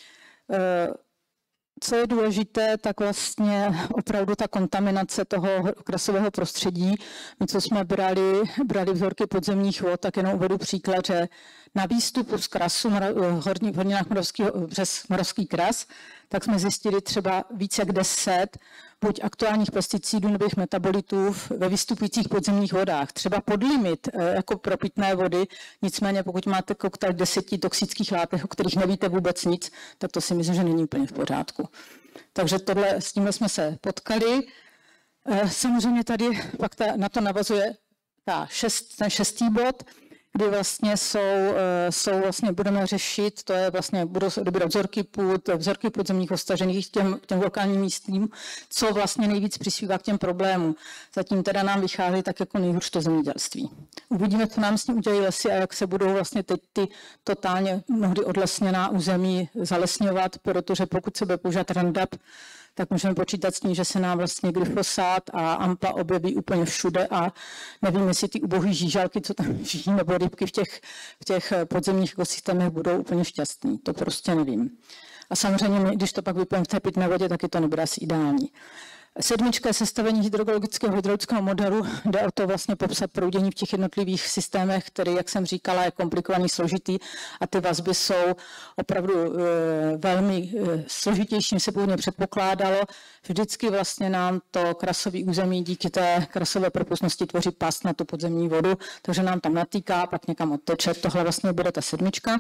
Co je důležité, tak vlastně opravdu ta kontaminace toho krasového prostředí. My, co jsme brali, brali vzorky podzemních vod, tak jenom uvedu příklad, že na výstupu z krasu v horninách Moravského, přes Moravský kras, tak jsme zjistili třeba více jak deset buď aktuálních pesticidů nebo jejich metabolitů ve vystupujících podzemních vodách. Třeba pod limit jako pro pitné vody, nicméně pokud máte koktejl deseti toxických látek, o kterých nevíte vůbec nic, tak to si myslím, že není úplně v pořádku. Takže tohle, s tímhle jsme se potkali. Samozřejmě tady pak ta, na to navazuje ta šest, ten šestý bod, kdy vlastně jsou, jsou vlastně budeme řešit, to je vlastně, budou se odebírat vzorky půd, vzorky podzemních ostažených těm, těm lokálním místním, co vlastně nejvíc přispívá k těm problémům. Zatím teda nám vychází tak jako nejhůř to zemědělství. Uvidíme, co nám s tím udělají lesy a jak se budou vlastně teď ty totálně mnohdy odlesněná území zalesňovat, protože pokud se bude používat Roundup, tak můžeme počítat s tím, že se nám vlastně glyfosát a ampa objeví úplně všude a nevím, jestli ty ubohý žížalky, co tam žijí, nebo rybky v těch, v těch podzemních ekosystémech budou úplně šťastný. To prostě nevím. A samozřejmě, když to pak vypijeme v té pitné vodě, tak je to nebude asi ideální. Sedmička je sestavení hydrologického hydraulického modelu, jde o to vlastně popsat proudění v těch jednotlivých systémech, který, jak jsem říkala, je komplikovaný, složitý a ty vazby jsou opravdu e, velmi e, složitější, se původně předpokládalo. Vždycky vlastně nám to krasové území díky té krasové propustnosti tvoří past na tu podzemní vodu, takže nám tam natýká, pak někam odteče. Tohle vlastně bude ta sedmička.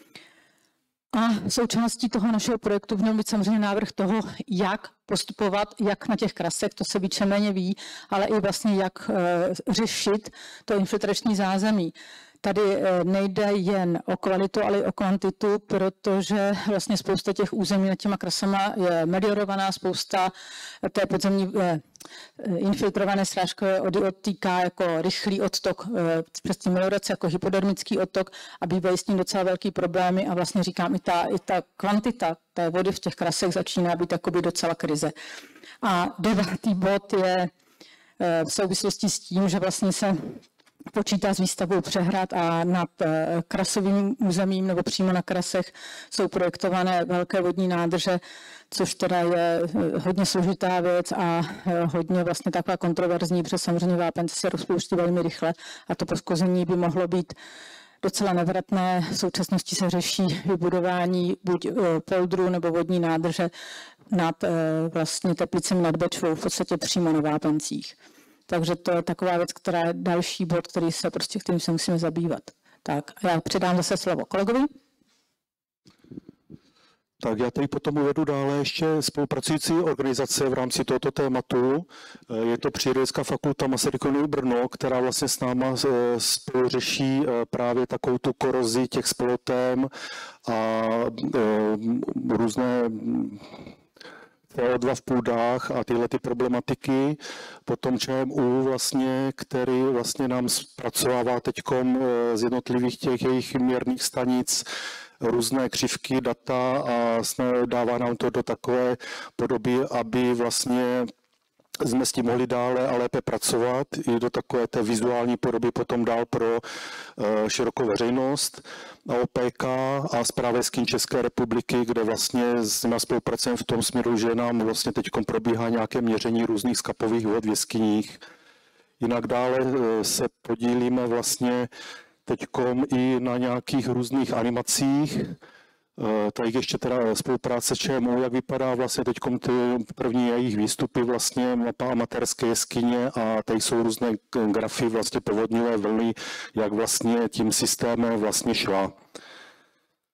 A součástí toho našeho projektu měl být samozřejmě návrh toho, jak postupovat, jak na těch krasech, to se víceméně ví, ale i vlastně jak e, řešit to infiltrační zázemí. Tady nejde jen o kvalitu, ale i o kvantitu, protože vlastně spousta těch území nad těma krasama je meliorovaná, spousta té podzemní eh, infiltrované srážkové vody odtýká jako rychlý odtok eh, přes ty meliorace, jako hypodermický odtok a bývají s tím docela velký problémy a vlastně říkám, i ta, i ta kvantita té vody v těch krasech začíná být jakoby docela krize. A devátý bod je eh, v souvislosti s tím, že vlastně se počítá s výstavbou přehrad a nad krasovým územím nebo přímo na krasech jsou projektované velké vodní nádrže, což teda je hodně složitá věc a hodně vlastně taková kontroverzní, protože samozřejmě vápence se rozpouští velmi rychle a to poškození by mohlo být docela nevratné. V současnosti se řeší vybudování buď poldru nebo vodní nádrže nad vlastně Teplicemi nad Bečvou, v podstatě přímo na vápencích. Takže to je taková věc, která je další bod, který se prostě, kterým se musíme zabývat. Tak a já předám zase slovo kolegovi. Tak já tady potom uvedu dále ještě spolupracující organizace v rámci tohoto tématu. Je to Přírodědecká fakulta Masarykovy Brno, která vlastně s náma spolu řeší právě takovou tu korozi těch spolotém a různé C O dva v půdách a tyhle ty problematiky. Potom Č M U, vlastně, který vlastně nám zpracovává teďkom z jednotlivých těch jejich měrných stanic různé křivky, data a dává nám to do takové podoby, aby vlastně jsme s tím mohli dále a lépe pracovat i do takové té vizuální podoby potom dál pro širokou veřejnost. A O P K a Správa jeskyní České republiky, kde vlastně s nimi spolupracujeme v tom směru, že nám vlastně teď probíhá nějaké měření různých skapových vod v jeskyních. Jinak dále se podílíme vlastně teďkom i na nějakých různých animacích. Tady ještě teda spolupráce Č M U, jak vypadá vlastně teďkom ty první jejich výstupy, vlastně mapa amatérské jeskyně a tady jsou různé grafy vlastně povodňové vlny, jak vlastně tím systémem vlastně šla.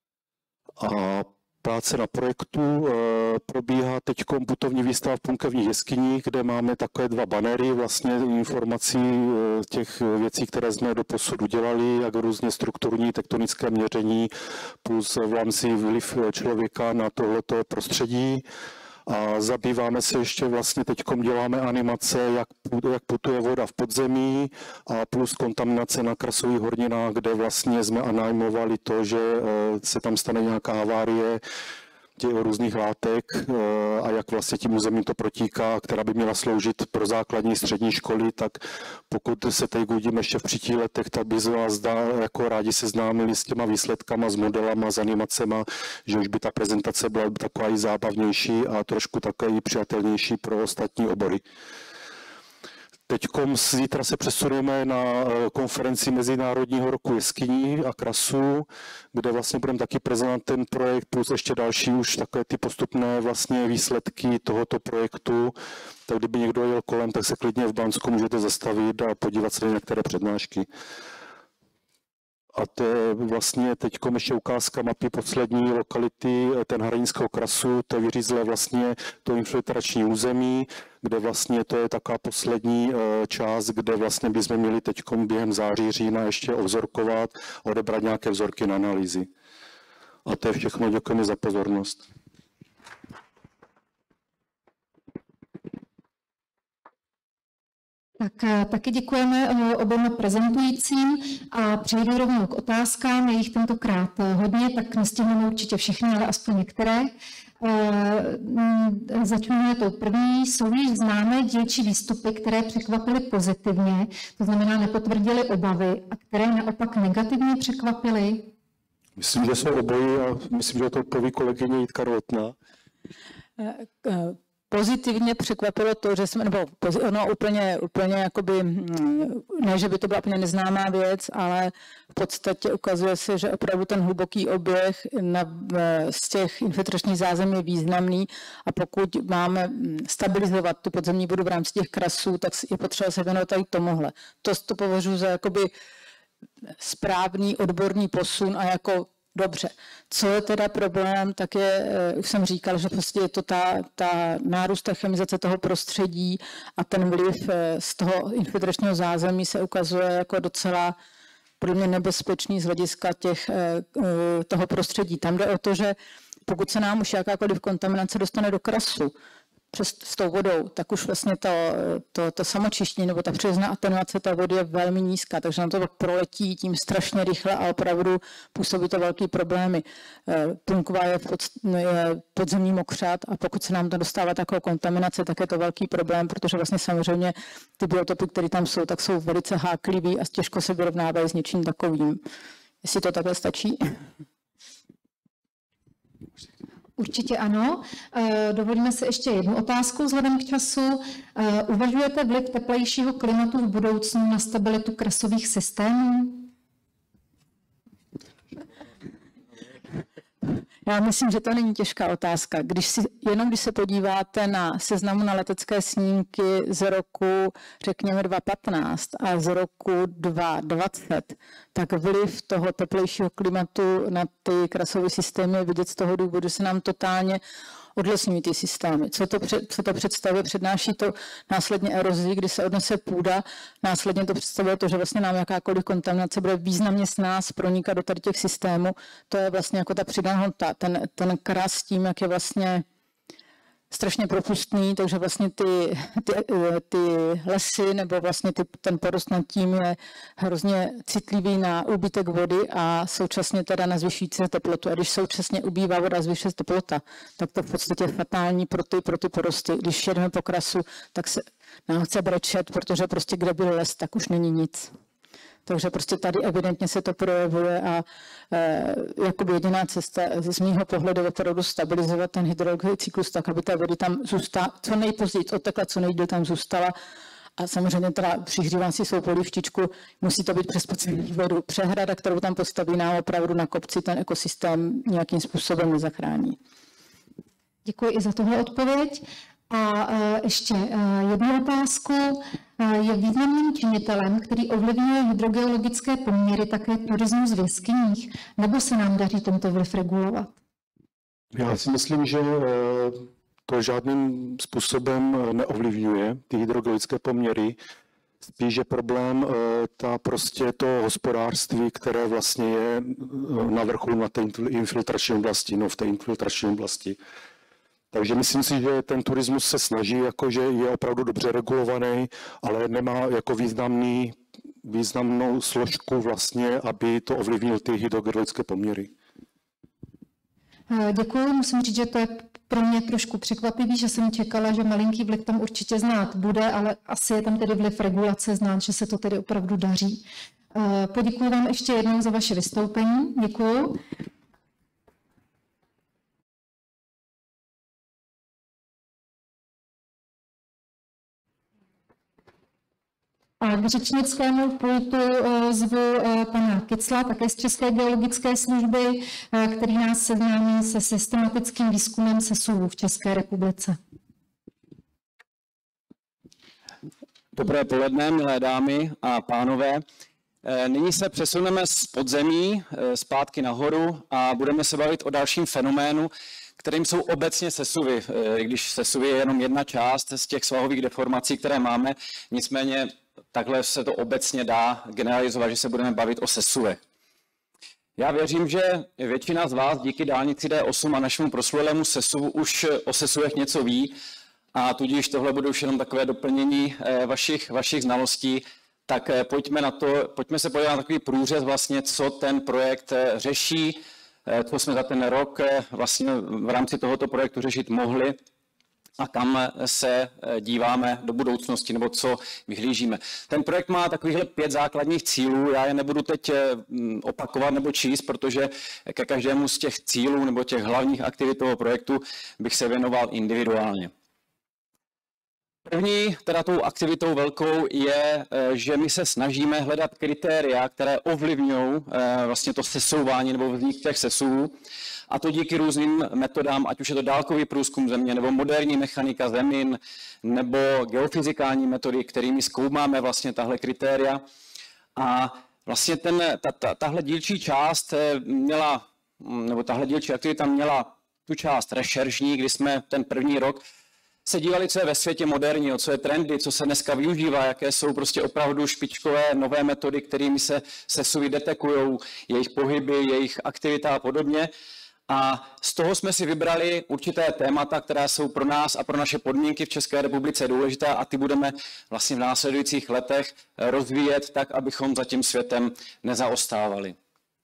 A práce na projektu probíhá teď putovní výstava v Punkevních jeskyních, kde máme takové dva banery vlastně informací těch věcí, které jsme doposud udělali, jak různě strukturní, tektonické měření, plus v rámci vliv člověka na tohleto prostředí. A zabýváme se ještě vlastně, teďkom děláme animace, jak, jak putuje voda v podzemí a plus kontaminace na krasových horninách, kde vlastně jsme animovali to, že se tam stane nějaká havárie těch různých látek a jak vlastně tím územím to protíká, která by měla sloužit pro základní střední školy, tak pokud se teď uvidíme ještě v příštích letech, tak by z vás dá, jako rádi seznámili s těma výsledkama, s modelama, s animacema, že už by ta prezentace byla taková i zábavnější a trošku také i přijatelnější pro ostatní obory. Teďkom zítra se přesuneme na konferenci Mezinárodního roku jeskyní a krasů, kde vlastně budeme taky prezentovat ten projekt, plus ještě další už takové ty postupné vlastně výsledky tohoto projektu. Tak kdyby někdo jel kolem, tak se klidně v Blansku můžete zastavit a podívat se na některé přednášky. A to je vlastně teď ještě ukázka mapy poslední lokality ten Hraninského krasu, to je vyřízlé vlastně to infiltrační území, kde vlastně to je taková poslední část, kde vlastně bychom měli teď během září, října ještě ovzorkovat, odebrat nějaké vzorky na analýzy. A to je všechno, děkujeme za pozornost. Tak taky děkujeme oběma prezentujícím a přejdu rovnou k otázkám. Je jich tentokrát hodně, tak nestihneme určitě všechny, ale aspoň některé. Začneme tou první. Jsou již známé dílčí výstupy, které překvapily pozitivně, to znamená nepotvrdily obavy, a které naopak negativně překvapily? Myslím, že jsou obojí a myslím, že to odpoví kolegyně Jitka Rotná. Pozitivně překvapilo to, že jsme, nebo ono úplně, úplně jakoby, ne, že by to byla úplně neznámá věc, ale v podstatě ukazuje se, že opravdu ten hluboký oběh na, z těch infiltračních zázemí je významný a pokud máme stabilizovat tu podzemní vodu v rámci těch krasů, tak je potřeba se věnovat tady tomuhle. To, to považuji za jakoby správný odborný posun a jako dobře. Co je teda problém, tak je, už jsem říkal, že prostě je to ta, ta nárůst té chemizace toho prostředí a ten vliv z toho infiltračního zázemí se ukazuje jako docela pro mě nebezpečný z hlediska těch, toho prostředí. Tam jde o to, že pokud se nám už jakákoliv kontaminace dostane do krasu, přes, s tou vodou, tak už vlastně to, to, to samočištění nebo ta přirozená atenuace té vody je velmi nízká, takže nám to proletí tím strašně rychle a opravdu působí to velký problémy. Punková je, pod, je podzemní mokřad a pokud se nám to dostává takovou kontaminace, tak je to velký problém, protože vlastně samozřejmě ty biotopy, které tam jsou, tak jsou velice háklivý a těžko se vyrovnávají s něčím takovým. Jestli to takhle stačí? Určitě ano. Dovolíme si ještě jednu otázku vzhledem k času. Uvažujete vliv teplejšího klimatu v budoucnu na stabilitu krasových systémů? Já myslím, že to není těžká otázka. Když si, jenom když se podíváte na seznamu na letecké snímky z roku, řekněme, dva tisíce patnáct a z roku dva tisíce dvacet, tak vliv toho teplejšího klimatu na ty krasové systémy je vidět z toho důvodu, že se nám totálně odlesňují ty systémy. Co to, před, co to představuje? Přednáší to následně erozi, kdy se odnese půda, následně to představuje to, že vlastně nám jakákoliv kontaminace bude významně s nás pronikat do tady těch systémů. To je vlastně jako ta přidaná hodnota. Ten, ten kras tím, jak je vlastně strašně propustný, takže vlastně ty, ty, ty lesy nebo vlastně ty, ten porost nad tím je hrozně citlivý na úbytek vody a současně teda na zvyšující se teplotu. A když současně ubývá voda a zvyšuje se teplota, tak to v podstatě je fatální pro ty, pro ty porosty. Když jedeme po krasu, tak se nám chce brečet, protože prostě kde byl les, tak už není nic. Takže prostě tady evidentně se to projevuje a e, jakoby jediná cesta z mýho pohledu je opravdu stabilizovat ten hydrologický cyklus tak, aby ta vody tam zůstala, co nejpozději odtekla, co nejdýl tam zůstala. A samozřejmě teda přihřívám si svou polívčičku, musí to být přes podzemní vodu. Přehrada, kterou tam postaví, nám opravdu na kopci ten ekosystém nějakým způsobem nezachrání. Děkuji i za tohle odpověď. A ještě jednu otázku. Je významným činitelem, který ovlivňuje hydrogeologické poměry, také turismus v jeskyních, nebo se nám daří tento vliv regulovat? Já si myslím, že to žádným způsobem neovlivňuje ty hydrogeologické poměry. Spíš je problém ta prostě to hospodářství, které vlastně je na vrchu na té infiltrační oblasti, no v té infiltrační oblasti. Takže myslím si, že ten turismus se snaží, jakože je opravdu dobře regulovaný, ale nemá jako významný, významnou složku vlastně, aby to ovlivnilo ty hydrogeologické poměry. Děkuji, musím říct, že to je pro mě trošku překvapivý, že jsem čekala, že malinký vliv tam určitě znát bude, ale asi je tam tedy vliv regulace znát, že se to tedy opravdu daří. Poděkuji vám ještě jednou za vaše vystoupení. Děkuji. A k řečnickému pultu zvu pana Kicla, také z České geologické služby, který nás seznámí se systematickým výzkumem sesuvů v České republice. Dobré poledne, milé dámy a pánové. Nyní se přesuneme z podzemí zpátky nahoru a budeme se bavit o dalším fenoménu, kterým jsou obecně sesuvy, i když sesuvy je jenom jedna část z těch svahových deformací, které máme, nicméně takhle se to obecně dá generalizovat, že se budeme bavit o sesuvech. Já věřím, že většina z vás díky dálnici D osm a našemu proslulému sesuvu už o sesuvech něco ví a tudíž tohle bude už jenom takové doplnění vašich, vašich znalostí, tak pojďme, na to, pojďme se podívat na takový průřez vlastně, co ten projekt řeší, co jsme za ten rok vlastně v rámci tohoto projektu řešit mohli a kam se díváme do budoucnosti, nebo co vyhlížíme. Ten projekt má takovýchhle pět základních cílů, já je nebudu teď opakovat nebo číst, protože ke každému z těch cílů nebo těch hlavních aktivit toho projektu bych se věnoval individuálně. První teda tou aktivitou velkou je, že my se snažíme hledat kritéria, které ovlivňují vlastně to sesouvání nebo vznik těch sesuvů, a to díky různým metodám, ať už je to dálkový průzkum země, nebo moderní mechanika zemin, nebo geofyzikální metody, kterými zkoumáme vlastně tahle kritéria. A vlastně ten, ta, ta, tahle dílčí část měla, nebo tahle dílčí aktivita měla tu část rešeržní, kdy jsme ten první rok se dívali, co je ve světě moderního, co je trendy, co se dneska využívá, jaké jsou prostě opravdu špičkové nové metody, kterými se sesuvy detekují, jejich pohyby, jejich aktivita a podobně. A z toho jsme si vybrali určité témata, která jsou pro nás a pro naše podmínky v České republice důležité a ty budeme vlastně v následujících letech rozvíjet tak, abychom za tím světem nezaostávali.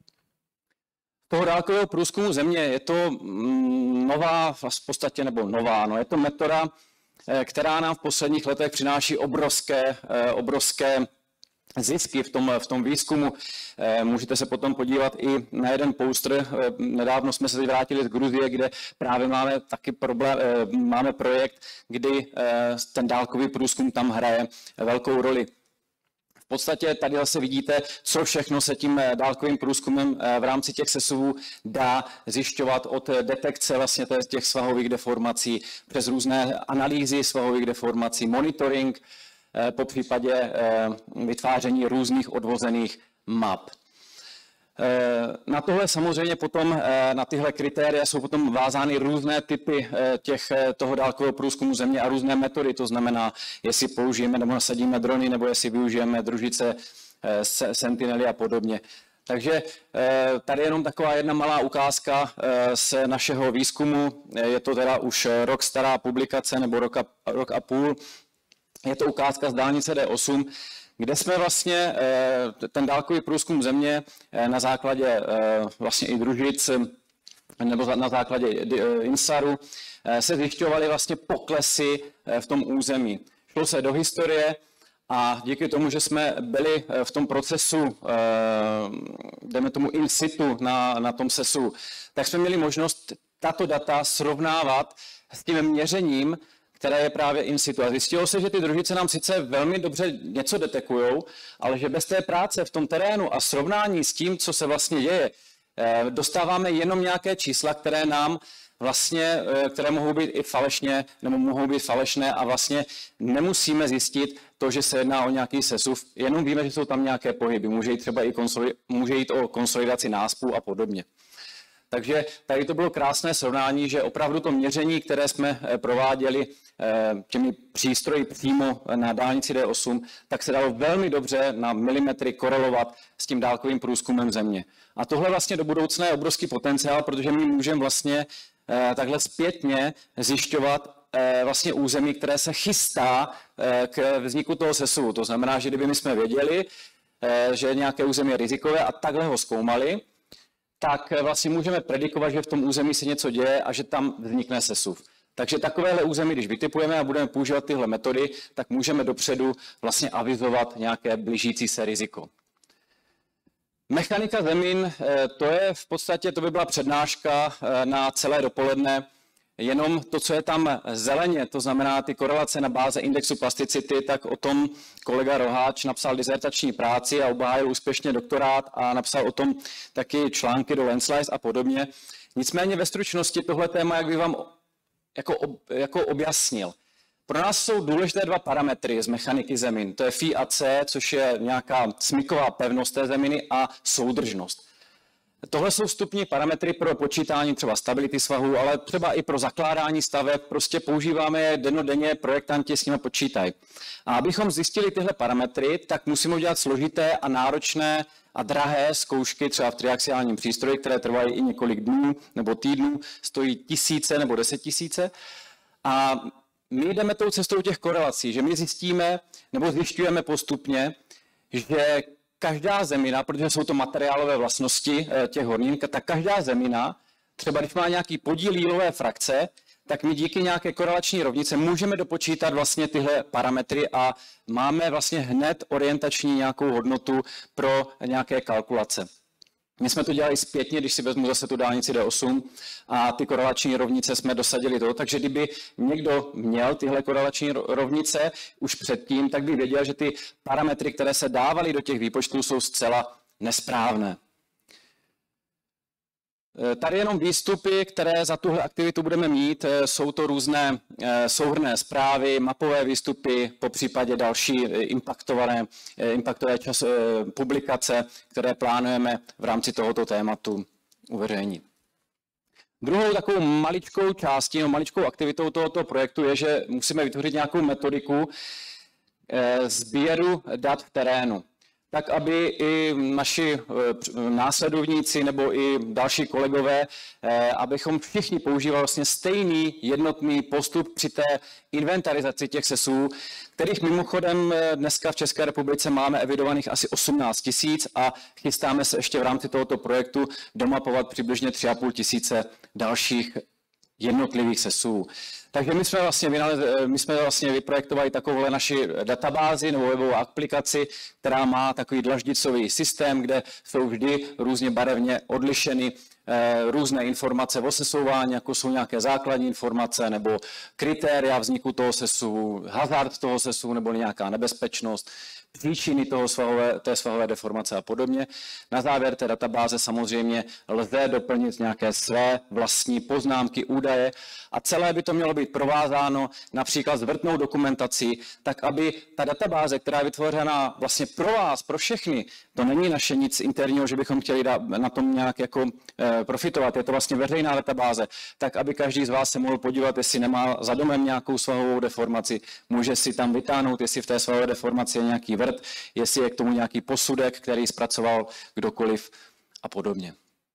Z toho dálkového průzkumu země je to nová, v podstatě nebo nová, no je to metoda, která nám v posledních letech přináší obrovské, obrovské zisky v tom, v tom výzkumu. Můžete se potom podívat i na jeden poster. Nedávno jsme se teď vrátili z Gruzie, kde právě máme taky problém, máme projekt, kdy ten dálkový průzkum tam hraje velkou roli. V podstatě tady zase vidíte, co všechno se tím dálkovým průzkumem v rámci těch sesuvů dá zjišťovat od detekce vlastně těch svahových deformací přes různé analýzy svahových deformací, monitoring, po případě vytváření různých odvozených map. Na tohle samozřejmě potom, na tyhle kritéria jsou potom vázány různé typy těch, toho dálkového průzkumu země a různé metody, to znamená, jestli použijeme nebo nasadíme drony, nebo jestli využijeme družice, sentinely a podobně. Takže tady jenom taková jedna malá ukázka z našeho výzkumu, je to teda už rok stará publikace nebo rok a, rok a půl, je to ukázka z dálnice D osm, kde jsme vlastně ten dálkový průzkum země na základě vlastně i družic nebo na základě INSARu se zjišťovaly vlastně poklesy v tom území. Šlo se do historie a díky tomu, že jsme byli v tom procesu, jdeme tomu in situ na, na tom sesu, tak jsme měli možnost tato data srovnávat s tím měřením, které je právě in situ. A zjistilo se, že ty družice nám sice velmi dobře něco detekujou, ale že bez té práce v tom terénu a srovnání s tím, co se vlastně děje, dostáváme jenom nějaké čísla, které nám vlastně, které mohou být i falešně, nebo mohou být falešné a vlastně nemusíme zjistit to, že se jedná o nějaký sesuv, jenom víme, že jsou tam nějaké pohyby. Může jít třeba i konsolid, může jít o konsolidaci náspů a podobně. Takže tady to bylo krásné srovnání, že opravdu to měření, které jsme prováděli těmi přístroji přímo na dálnici D osm, tak se dalo velmi dobře na milimetry korelovat s tím dálkovým průzkumem země. A tohle vlastně do budoucna je obrovský potenciál, protože my můžeme vlastně takhle zpětně zjišťovat vlastně území, které se chystá k vzniku toho sesuvu. To znamená, že kdyby my jsme věděli, že nějaké území je rizikové a takhle ho zkoumali, tak vlastně můžeme predikovat, že v tom území se něco děje a že tam vznikne sesuv. Takže takovéhle území, když vytipujeme a budeme používat tyhle metody, tak můžeme dopředu vlastně avizovat nějaké blížící se riziko. Mechanika zemin, to je v podstatě, to by byla přednáška na celé dopoledne. Jenom to, co je tam zeleně, to znamená ty korelace na báze indexu plasticity, tak o tom kolega Roháč napsal dizertační práci a obhájil úspěšně doktorát a napsal o tom taky články do Landslides a podobně. Nicméně ve stručnosti tohle téma, jak bych vám jako, jako objasnil. Pro nás jsou důležité dva parametry z mechaniky zemin. To je Φ a C, což je nějaká smyková pevnost té zeminy, a soudržnost. Tohle jsou vstupní parametry pro počítání třeba stability svahu, ale třeba i pro zakládání staveb. Prostě používáme je dennodenně, projektanti s nimi počítají. A abychom zjistili tyhle parametry, tak musíme udělat složité a náročné a drahé zkoušky třeba v triaxiálním přístroji, které trvají i několik dnů nebo týdnů, stojí tisíce nebo desetitisíce. A my jdeme tou cestou těch korelací, že my zjistíme nebo zjišťujeme postupně, že každá zemina, protože jsou to materiálové vlastnosti těch hornin, tak každá zemina, třeba když má nějaký podíl jílové frakce, tak my díky nějaké korelační rovnice můžeme dopočítat vlastně tyhle parametry a máme vlastně hned orientační nějakou hodnotu pro nějaké kalkulace. My jsme to dělali zpětně, když si vezmu zase tu dálnici D osm a ty korelační rovnice jsme dosadili to, takže kdyby někdo měl tyhle korelační rovnice už předtím, tak by věděl, že ty parametry, které se dávaly do těch výpočtů, jsou zcela nesprávné. Tady jenom výstupy, které za tuhle aktivitu budeme mít, jsou to různé souhrnné zprávy, mapové výstupy, po případě další impaktované, impaktové čas, publikace, které plánujeme v rámci tohoto tématu uveřejnit. Druhou takovou maličkou částí, no maličkou aktivitou tohoto projektu je, že musíme vytvořit nějakou metodiku sběru dat v terénu, tak aby i naši následovníci nebo i další kolegové, abychom všichni používali vlastně stejný jednotný postup při té inventarizaci těch sesů, kterých mimochodem dneska v České republice máme evidovaných asi osmnáct tisíc a chystáme se ještě v rámci tohoto projektu domapovat přibližně tři a půl tisíce dalších jednotlivých sesů. Takže my jsme vlastně, vynalez, my jsme vlastně vyprojektovali takovou naši databázi nebo webovou aplikaci, která má takový dlaždicový systém, kde jsou vždy různě barevně odlišeny eh, různé informace o sesouvání, jako jsou nějaké základní informace nebo kritéria vzniku toho sesuvu, hazard toho sesuvu nebo nějaká nebezpečnost, příčiny toho svahové, té svahové deformace a podobně. Na závěr té databáze samozřejmě lze doplnit nějaké své vlastní poznámky, údaje a celé by to mělo být provázáno například s vrtnou dokumentací, tak aby ta databáze, která je vytvořena vlastně pro vás, pro všechny, to není naše nic interního, že bychom chtěli na tom nějak jako eh, profitovat, je to vlastně veřejná databáze, tak aby každý z vás se mohl podívat, jestli nemá za domem nějakou svahovou deformaci, může si tam vytáhnout, jestli v té svahové deformaci je nějaký vrt, jestli je k tomu nějaký posudek, který zpracoval kdokoliv a podobně.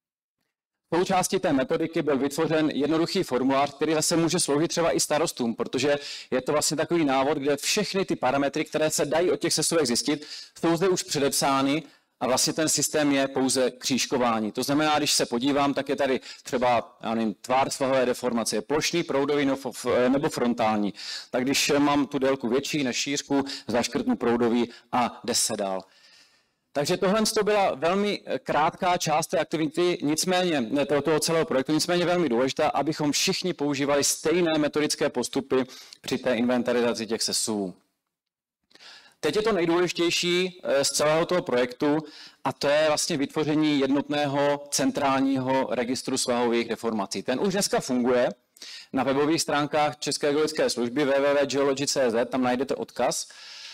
Součástí té metodiky byl vytvořen jednoduchý formulář, který zase může sloužit třeba i starostům, protože je to vlastně takový návod, kde všechny ty parametry, které se dají od těch sesuvek zjistit, jsou zde už předepsány a vlastně ten systém je pouze křížkování. To znamená, když se podívám, tak je tady třeba já nevím, tvar svahové deformace, je plošný, proudový nebo frontální. Tak když mám tu délku větší než šířku, zaškrtnu proudový a jde se dál. Takže tohle to byla velmi krátká část té aktivity, nicméně toho, toho celého projektu, nicméně velmi důležitá, abychom všichni používali stejné metodické postupy při té inventarizaci těch sesuvů. Teď je to nejdůležitější z celého toho projektu a to je vlastně vytvoření jednotného centrálního registru svahových deformací. Ten už dneska funguje na webových stránkách České geologické služby w w w tečka geology tečka c z, tam najdete odkaz.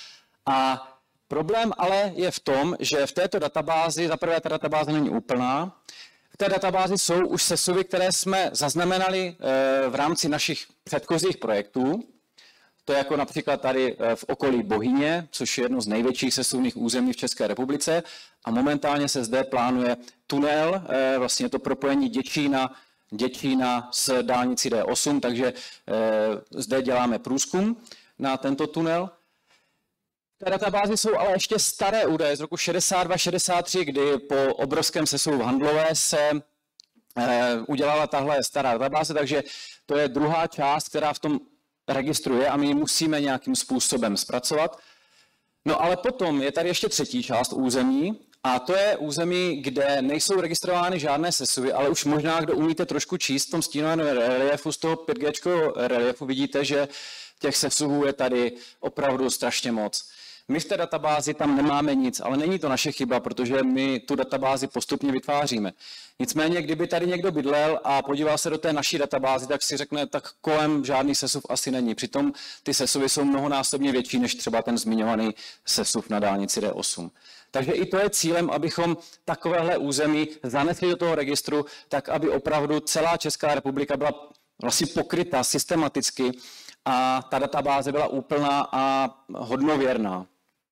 A problém ale je v tom, že v této databázi, zaprvé ta databáze není úplná, v té databázi jsou už sesuvy, které jsme zaznamenali v rámci našich předchozích projektů. To je jako například tady v okolí Bohyně, což je jedno z největších sesuvných území v České republice. A momentálně se zde plánuje tunel, vlastně to propojení Děčína, Děčína s dálnicí D osm, takže zde děláme průzkum na tento tunel. V té databázi jsou ale ještě staré údaje z roku šedesát dva šedesát tři, kdy po obrovském sesuvu v Handlové se udělala tahle stará databáze, takže to je druhá část, která v tom registru je a my ji musíme nějakým způsobem zpracovat. No ale potom je tady ještě třetí část území a to je území, kde nejsou registrovány žádné sesuvy, ale už možná, kdo umíte trošku číst v tom stínovém reliefu z toho pět gé reliefu, vidíte, že těch sesuvů je tady opravdu strašně moc. My v té databázi tam nemáme nic, ale není to naše chyba, protože my tu databázi postupně vytváříme. Nicméně, kdyby tady někdo bydlel a podíval se do té naší databázy, tak si řekne, tak kolem žádný sesuv asi není. Přitom ty sesuvy jsou mnohonásobně větší než třeba ten zmiňovaný sesuv na dálnici D osm. Takže i to je cílem, abychom takovéhle území zanesli do toho registru, tak aby opravdu celá Česká republika byla vlastně pokryta systematicky a ta databáze byla úplná a hodnověrná.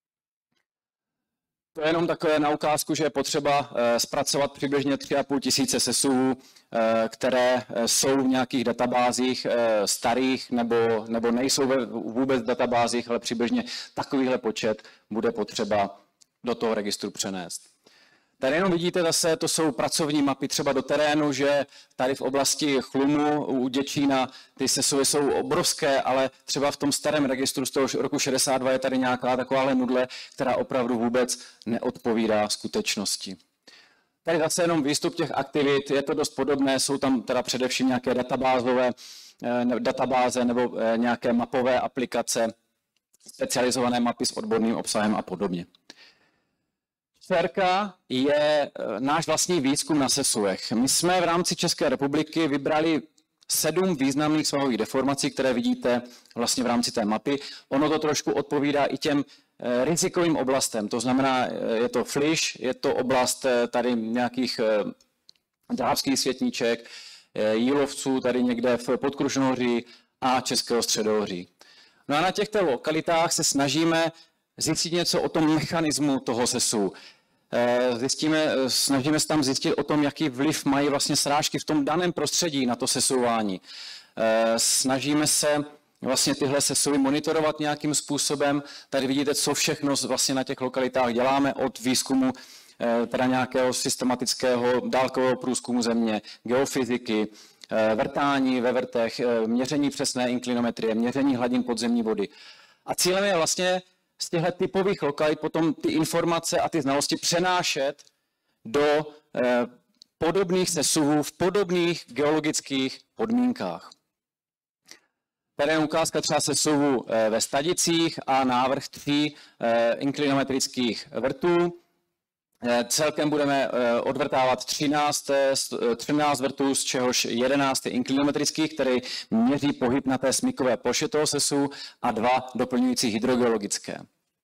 To je jenom takové na ukázku, že je potřeba zpracovat přibližně tři a půl tisíce sesuvů, které jsou v nějakých databázích starých nebo, nebo nejsou vůbec v databázích, ale přibližně takovýhle počet bude potřeba do toho registru přenést. Tady jenom vidíte zase, to jsou pracovní mapy třeba do terénu, že tady v oblasti Chlumu u Děčína ty sesuvy jsou obrovské, ale třeba v tom starém registru z toho roku šedesát dva je tady nějaká takováhle nudle, která opravdu vůbec neodpovídá skutečnosti. Tady zase jenom výstup těch aktivit, je to dost podobné, jsou tam teda především nějaké databázové, databáze nebo nějaké mapové aplikace, specializované mapy s odborným obsahem a podobně. Čtverka je náš vlastní výzkum na sesuvech. My jsme v rámci České republiky vybrali sedm významných svahových deformací, které vidíte vlastně v rámci té mapy. Ono to trošku odpovídá i těm rizikovým oblastem, to znamená, je to Flyš, je to oblast tady nějakých drábských světníček, Jílovců, tady někde v Podkrušnohoří a Českého středohoří. No a na těchto lokalitách se snažíme zjistit něco o tom mechanismu toho sesuvu. Zjistíme, snažíme se tam zjistit o tom, jaký vliv mají vlastně srážky v tom daném prostředí na to sesouvání. Snažíme se vlastně tyhle sesuvy monitorovat nějakým způsobem. Tady vidíte, co všechno vlastně na těch lokalitách děláme, od výzkumu teda nějakého systematického dálkového průzkumu země, geofyziky, vrtání ve vrtech, měření přesné inklinometrie, měření hladin podzemní vody. A cílem je vlastně z těchto typových lokalit potom ty informace a ty znalosti přenášet do eh, podobných sesuvů v podobných geologických podmínkách. Tady je ukázka třeba sesuvu eh, ve Stadicích a návrh tří eh, inklinometrických vrtů. Eh, celkem budeme eh, odvrtávat třináct, třináct vrtů, z čehož jedenáct je inklinometrických, který měří pohyb na té smykové ploše toho sesuvu, a dva doplňující hydrogeologické.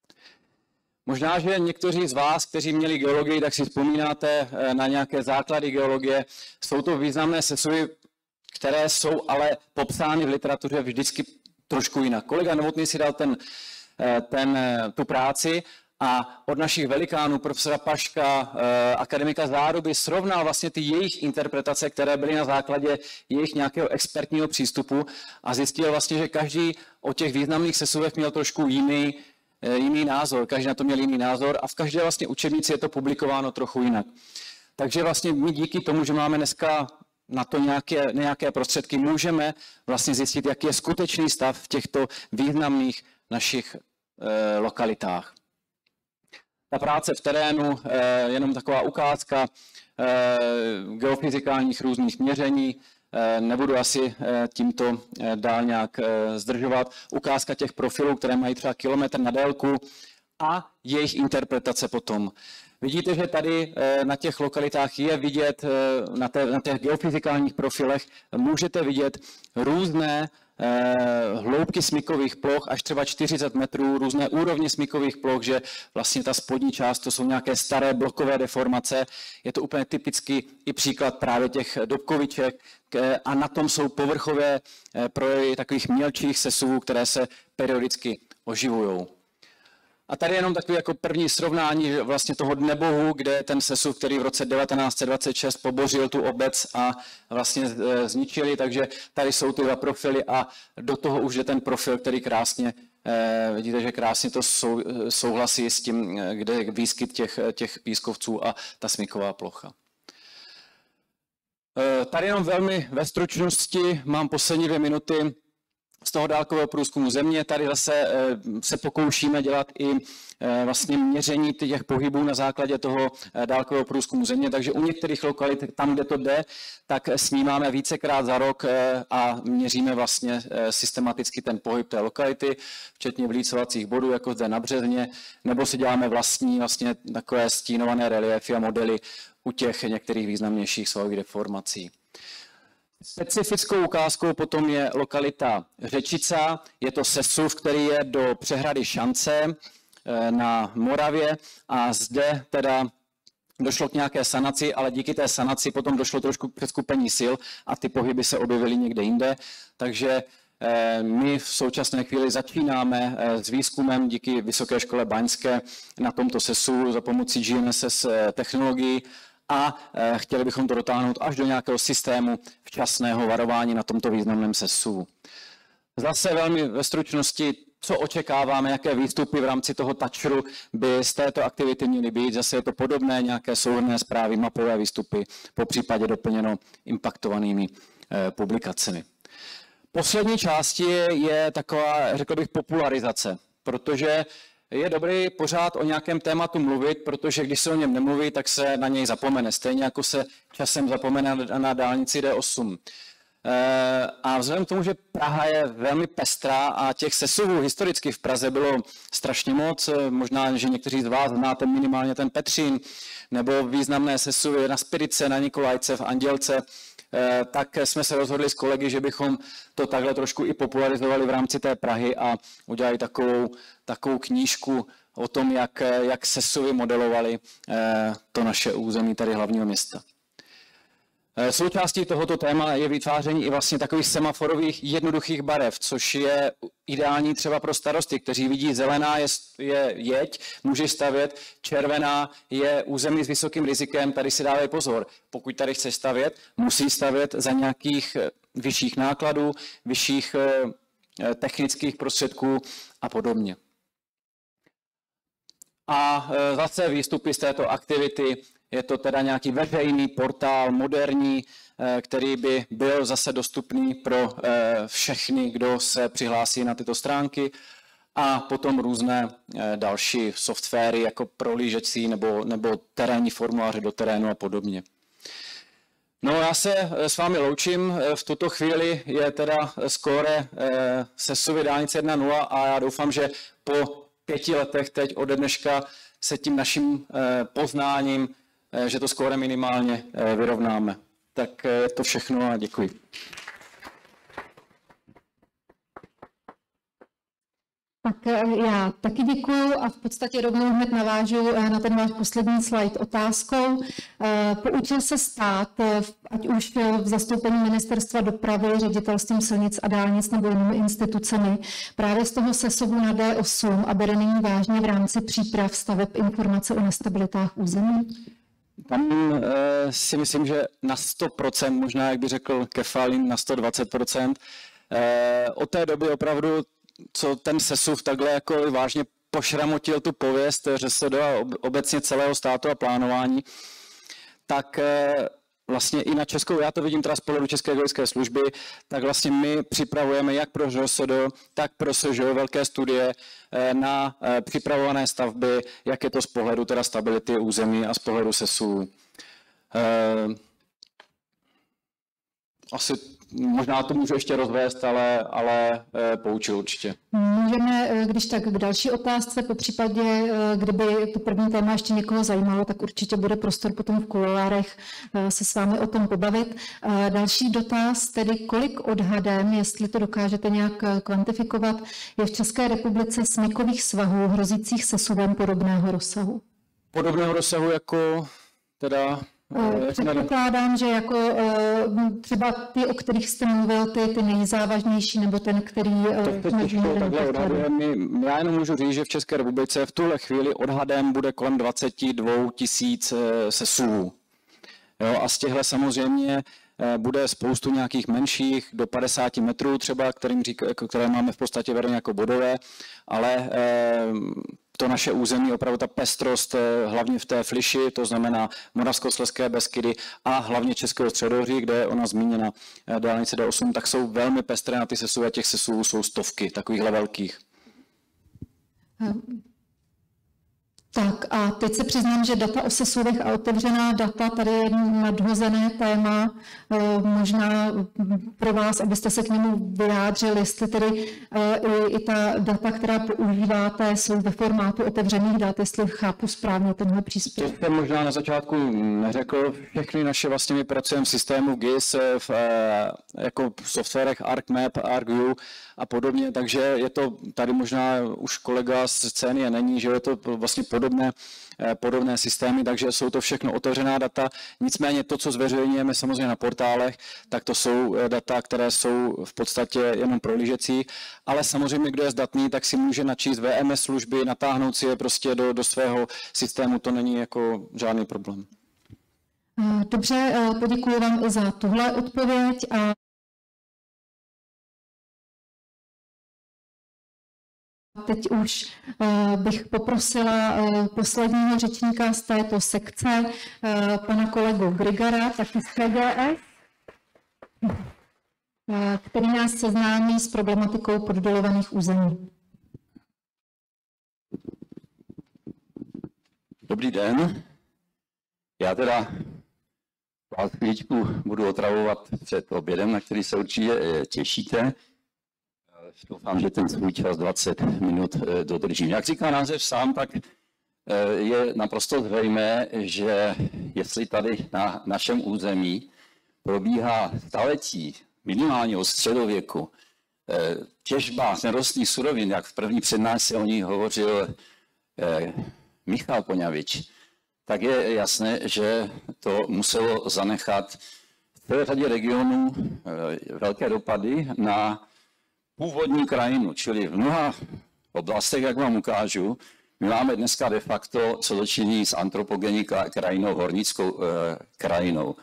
Možná, že někteří z vás, kteří měli geologii, tak si vzpomínáte na nějaké základy geologie. Jsou to významné sesuvy, které jsou ale popsány v literatuře vždycky trošku jinak. Kolega Novotný si dal ten, ten, tu práci a od našich velikánů, profesora Paška, akademika Záruby, srovnal vlastně ty jejich interpretace, které byly na základě jejich nějakého expertního přístupu, a zjistil vlastně, že každý o těch významných sesuvech měl trošku jiný, jiný názor, každý na to měl jiný názor a v každé vlastně učebnici je to publikováno trochu jinak. Takže vlastně my díky tomu, že máme dneska na to nějaké, nějaké prostředky, můžeme vlastně zjistit, jaký je skutečný stav v těchto významných našich eh, lokalitách. Ta práce v terénu, eh, jenom taková ukázka eh, geofyzikálních různých měření, eh, nebudu asi eh, tímto eh, dál nějak eh, zdržovat. Ukázka těch profilů, které mají třeba kilometr na délku a jejich interpretace potom. Vidíte, že tady na těch lokalitách je vidět, na, té, na těch geofyzikálních profilech můžete vidět různé hloubky smykových ploch, až třeba čtyřicet metrů, různé úrovně smykových ploch, že vlastně ta spodní část, to jsou nějaké staré blokové deformace. Je to úplně typický i příklad právě těch dobkoviček a na tom jsou povrchové projevy takových mělčích sesuvů, které se periodicky oživují. A tady jenom takový jako první srovnání vlastně toho Dnebohu, kde ten sesuv, který v roce devatenáct set dvacet šest pobořil tu obec a vlastně zničili, takže tady jsou ty dva profily a do toho už je ten profil, který krásně, vidíte, že krásně to sou, souhlasí s tím, kde je výskyt těch, těch pískovců a ta smyková plocha. Tady jenom velmi ve stručnosti, mám poslední dvě minuty, z toho dálkového průzkumu země. Tady zase se pokoušíme dělat i vlastně měření těch pohybů na základě toho dálkového průzkumu země, takže u některých lokalit, tam, kde to jde, tak snímáme vícekrát za rok a měříme vlastně systematicky ten pohyb té lokality, včetně vlícovacích bodů, jako zde na Březně, nebo si děláme vlastní vlastně takové stínované reliéfy a modely u těch některých významnějších svahových deformací. Specifickou ukázkou potom je lokalita Řečica. Je to sesuv, který je do přehrady Šance na Moravě a zde teda došlo k nějaké sanaci, ale díky té sanaci potom došlo trošku k přeskupení sil a ty pohyby se objevily někde jinde. Takže my v současné chvíli začínáme s výzkumem díky Vysoké škole báňské na tomto sesuvu za pomocí G N S S technologií a chtěli bychom to dotáhnout až do nějakého systému včasného varování na tomto významném sesuvu. Zase velmi ve stručnosti, co očekáváme, jaké výstupy v rámci toho TAČRu by z této aktivity měly být. Zase je to podobné, nějaké souhrnné zprávy, mapové výstupy, po případě doplněno impaktovanými publikacemi. Poslední části je taková, řekl bych, popularizace, protože je dobré pořád o nějakém tématu mluvit, protože když se o něm nemluví, tak se na něj zapomene. Stejně jako se časem zapomene na dálnici D osm. A vzhledem k tomu, že Praha je velmi pestrá a těch sesuvů historicky v Praze bylo strašně moc, možná, že někteří z vás znáte minimálně ten Petřín, nebo významné sesuvy na Spiritce, na Nikolajce, v Andělce, tak jsme se rozhodli s kolegy, že bychom to takhle trošku i popularizovali v rámci té Prahy a udělali takovou, takovou knížku o tom, jak, jak sesuvy modelovali to naše území tady hlavního města. Součástí tohoto téma je vytváření i vlastně takových semaforových jednoduchých barev, což je ideální třeba pro starosty, kteří vidí, zelená je, je jeď, může stavět, červená je území s vysokým rizikem, tady si dávej pozor. Pokud tady chce stavět, musí stavět za nějakých vyšších nákladů, vyšších technických prostředků a podobně. A zase výstupy z této aktivity. Je to teda nějaký veřejný portál, moderní, který by byl zase dostupný pro všechny, kdo se přihlásí na tyto stránky. A potom různé další softwary, jako prohlížecí nebo, nebo terénní formuláře do terénu a podobně. No, já se s vámi loučím. V tuto chvíli je teda skóre sesuvy dálnice jedna nula a já doufám, že po pěti letech teď ode dneška se tím naším poznáním, že to skóre minimálně vyrovnáme. Tak je to všechno a děkuji. Tak já taky děkuju a v podstatě rovnou hned navážu na ten váš poslední slide otázkou. Poučil se stát, ať už v zastoupení Ministerstva dopravy, Ředitelstvím silnic a dálnic nebo jinými institucemi, právě z toho sesuvu na D osm a bere nyní vážně v rámci příprav staveb informace o nestabilitách území? Tam e, si myslím, že na sto procent, možná jak by řekl Kefalin, na sto dvacet procent. E, od té doby opravdu, co ten sesuv takhle jako vážně pošramotil tu pověst ŘSD a obecně celého státu a plánování, tak e, vlastně i na Českou, já to vidím teda z pohledu České geologické služby, tak vlastně my připravujeme jak pro ŘSD, tak pro S Ž velké studie na připravované stavby, jak je to z pohledu teda stability území a z pohledu sesů. Asi možná to můžu ještě rozvést, ale, ale poučil určitě. Můžeme, když tak, k další otázce, po případě, kdyby to první téma ještě někoho zajímalo, tak určitě bude prostor potom v kuloárech se s vámi o tom pobavit. Další dotaz, tedy kolik odhadem, jestli to dokážete nějak kvantifikovat, je v České republice smykových svahů hrozících sesuvem podobného rozsahu? Podobného rozsahu jako teda... Předpokládám, že jako třeba ty, o kterých jste mluvil, ty, ty nejzávažnější, nebo ten, který... To těžko takhle odhadujeme. Já jenom můžu říct, že v České republice v tuhle chvíli odhadem bude kolem dvacet dva tisíc sesuvů. Jo, a z těchto samozřejmě bude spoustu nějakých menších, do padesát metrů třeba, kterým řík, které máme v podstatě vedené jako bodové, ale to naše území, opravdu ta pestrost, hlavně v té Fliši, to znamená Moravskoslezské Beskydy a hlavně Českého středohoří, kde je ona zmíněna dálnice D osm, tak jsou velmi pestré na ty sesuvy a těch sesuvů jsou stovky takovýchhle velkých. Tak a teď se přiznám, že data o sesuvech a otevřená data, tady je nadhozené téma, možná pro vás, abyste se k němu vyjádřili, jestli tedy i, i ta data, která používáte, jsou ve formátu otevřených dat, jestli chápu správně tenhle příspěvek. To jsem možná na začátku neřekl, všechny naše vlastně my pracujeme v systému G I S, v, jako v softwarech ArcMap, ArcView a podobně, takže je to tady možná už kolega z scény není, že je to vlastně podobné, podobné systémy, takže jsou to všechno otevřená data. Nicméně to, co zveřejňujeme samozřejmě na portálech, tak to jsou data, které jsou v podstatě jenom prohlížecí, ale samozřejmě, kdo je zdatný, tak si může načíst V M S služby, natáhnout si je prostě do, do svého systému, to není jako žádný problém. Dobře, poděkuji vám i za tuhle odpověď a teď už uh, bych poprosila uh, posledního řečníka z této sekce, uh, pana kolegu Grigara, taky z K G S, uh, který nás seznámí s problematikou poddolovaných území. Dobrý den. Já teda vás chvíličku budu otravovat před obědem, na který se určitě těšíte. Doufám, že ten svůj čas dvacet minut dodržím. Jak říká název sám, tak je naprosto zřejmé, že jestli tady na našem území probíhá staletí, minimálně od středověku, těžba nerostných surovin, jak v první přednášce o ní hovořil Michal Poňavič, tak je jasné, že to muselo zanechat v celé řadě regionů velké dopady na původní krajinu, čili v mnoha oblastech, jak vám ukážu, my máme dneska de facto co dočinění s antropogenní krajinou, hornickou krajinou.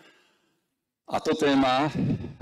A to téma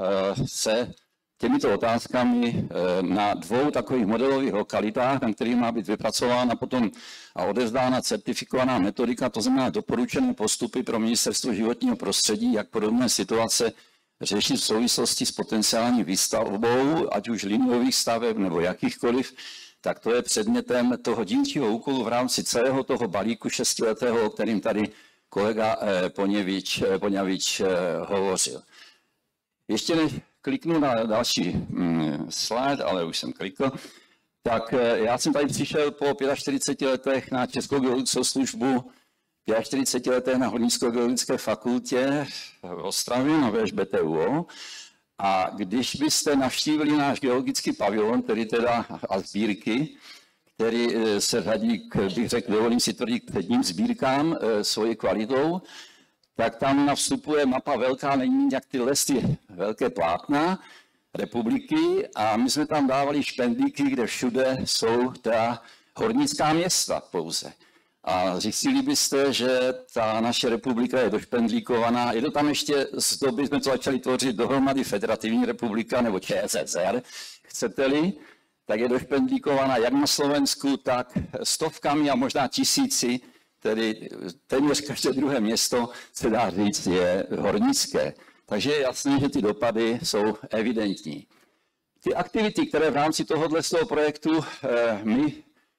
se těmito otázkami na dvou takových modelových lokalitách, na kterých má být vypracována potom a odevzdána certifikovaná metodika, to znamená doporučené postupy pro Ministerstvo životního prostředí, jak podobné situace řešit v souvislosti s potenciální výstavbou, ať už liniových staveb nebo jakýchkoliv, tak to je předmětem toho dílčího úkolu v rámci celého toho balíku šestiletého, o kterým tady kolega Poněvič, Poňavič hovořil. Ještě než kliknu na další mm, slide, ale už jsem klikl, tak já jsem tady přišel po čtyřiceti pěti letech na Českou geologickou službu, čtyřiceti pěti letech na Hornicko-geologické fakultě v Ostravě na V Š B T U O. A když byste navštívili náš geologický pavilon, který teda a sbírky, který se řadí, k, bych řekl, dovolím si tvrdit, k předním sbírkám e, svojí kvalitou, tak tam na vstupu je mapa velká, není jak ty lesy, velké plátna republiky a my jsme tam dávali špendlíky, kde všude jsou ta hornická města pouze. A zjistili byste, že ta naše republika je došpendlíkovaná. Je to tam ještě z doby, jsme to začali tvořit dohromady Federativní republika nebo Č S S R, chcete-li, tak je došpendlíkovaná jak na Slovensku, tak stovkami a možná tisíci, tedy téměř každé druhé město, se dá říct, je hornické. Takže je jasné, že ty dopady jsou evidentní. Ty aktivity, které v rámci tohoto projektu eh, my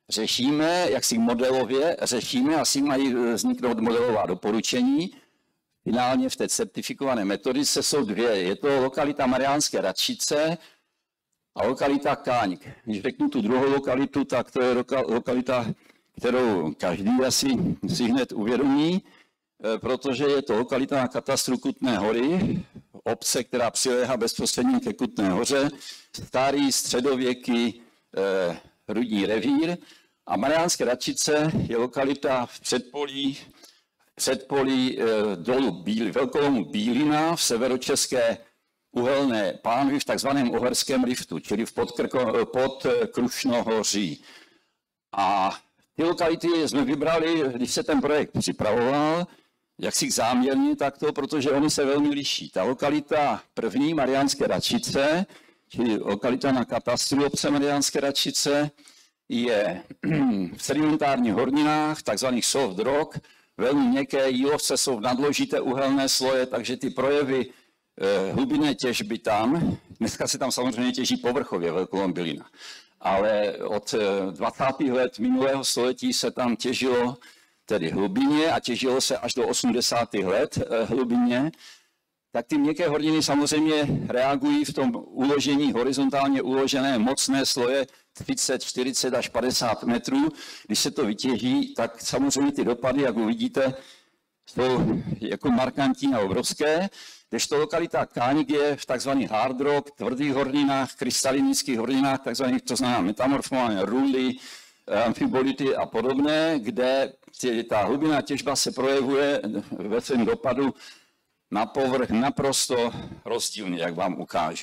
řešíme, jak si modelově řešíme, asi mají vzniknout modelová doporučení. finálně v té certifikované metodice jsou dvě. Je to lokalita Mariánské Radčice a lokalita Káňk. Když řeknu tu druhou lokalitu, tak to je lokalita, kterou každý asi si hned uvědomí, protože je to lokalita na katastru Kutné Hory, obce, která přiléhá bezprostředně ke Kutné Hoře, starý středověký eh, rudní revír. A Mariánské Radčice je lokalita v předpolí, v předpolí eh, dolu Bíl, velkomu Bílina v severočeské uhelné pánvi v takzvaném Uherském riftu, čili v podkrko, pod Krušnohoří. A ty lokality jsme vybrali, když se ten projekt připravoval, jak si záměrně takto, protože oni se velmi liší. Ta lokalita první, Mariánské Radčice, čili lokalita na katastru obce Mariánské Radčice, je v sedimentárních horninách, takzvaných soft rock, velmi měkké jílovce jsou v nadložité uhelné sloje, takže ty projevy eh, hlubinné těžby tam, dneska se tam samozřejmě těží povrchově velkou bylina, ale od dvacátých let minulého století se tam těžilo tedy hlubině a těžilo se až do osmdesátých let eh, hlubině, tak ty měkké horniny samozřejmě reagují v tom uložení horizontálně uložené mocné sloje třicet, čtyřicet až padesát metrů. Když se to vytěží, tak samozřejmě ty dopady, jak uvidíte, jsou jako markantní a obrovské. Kdežto lokalita Káňk je v takzvaných hard rock, tvrdých horninách, krystalinických horninách, takzvaných, to znamená metamorfované ruly, amfibolity a podobné, kde ta hlubinná těžba se projevuje ve svém dopadu na povrch naprosto rozdílně, jak vám ukážu.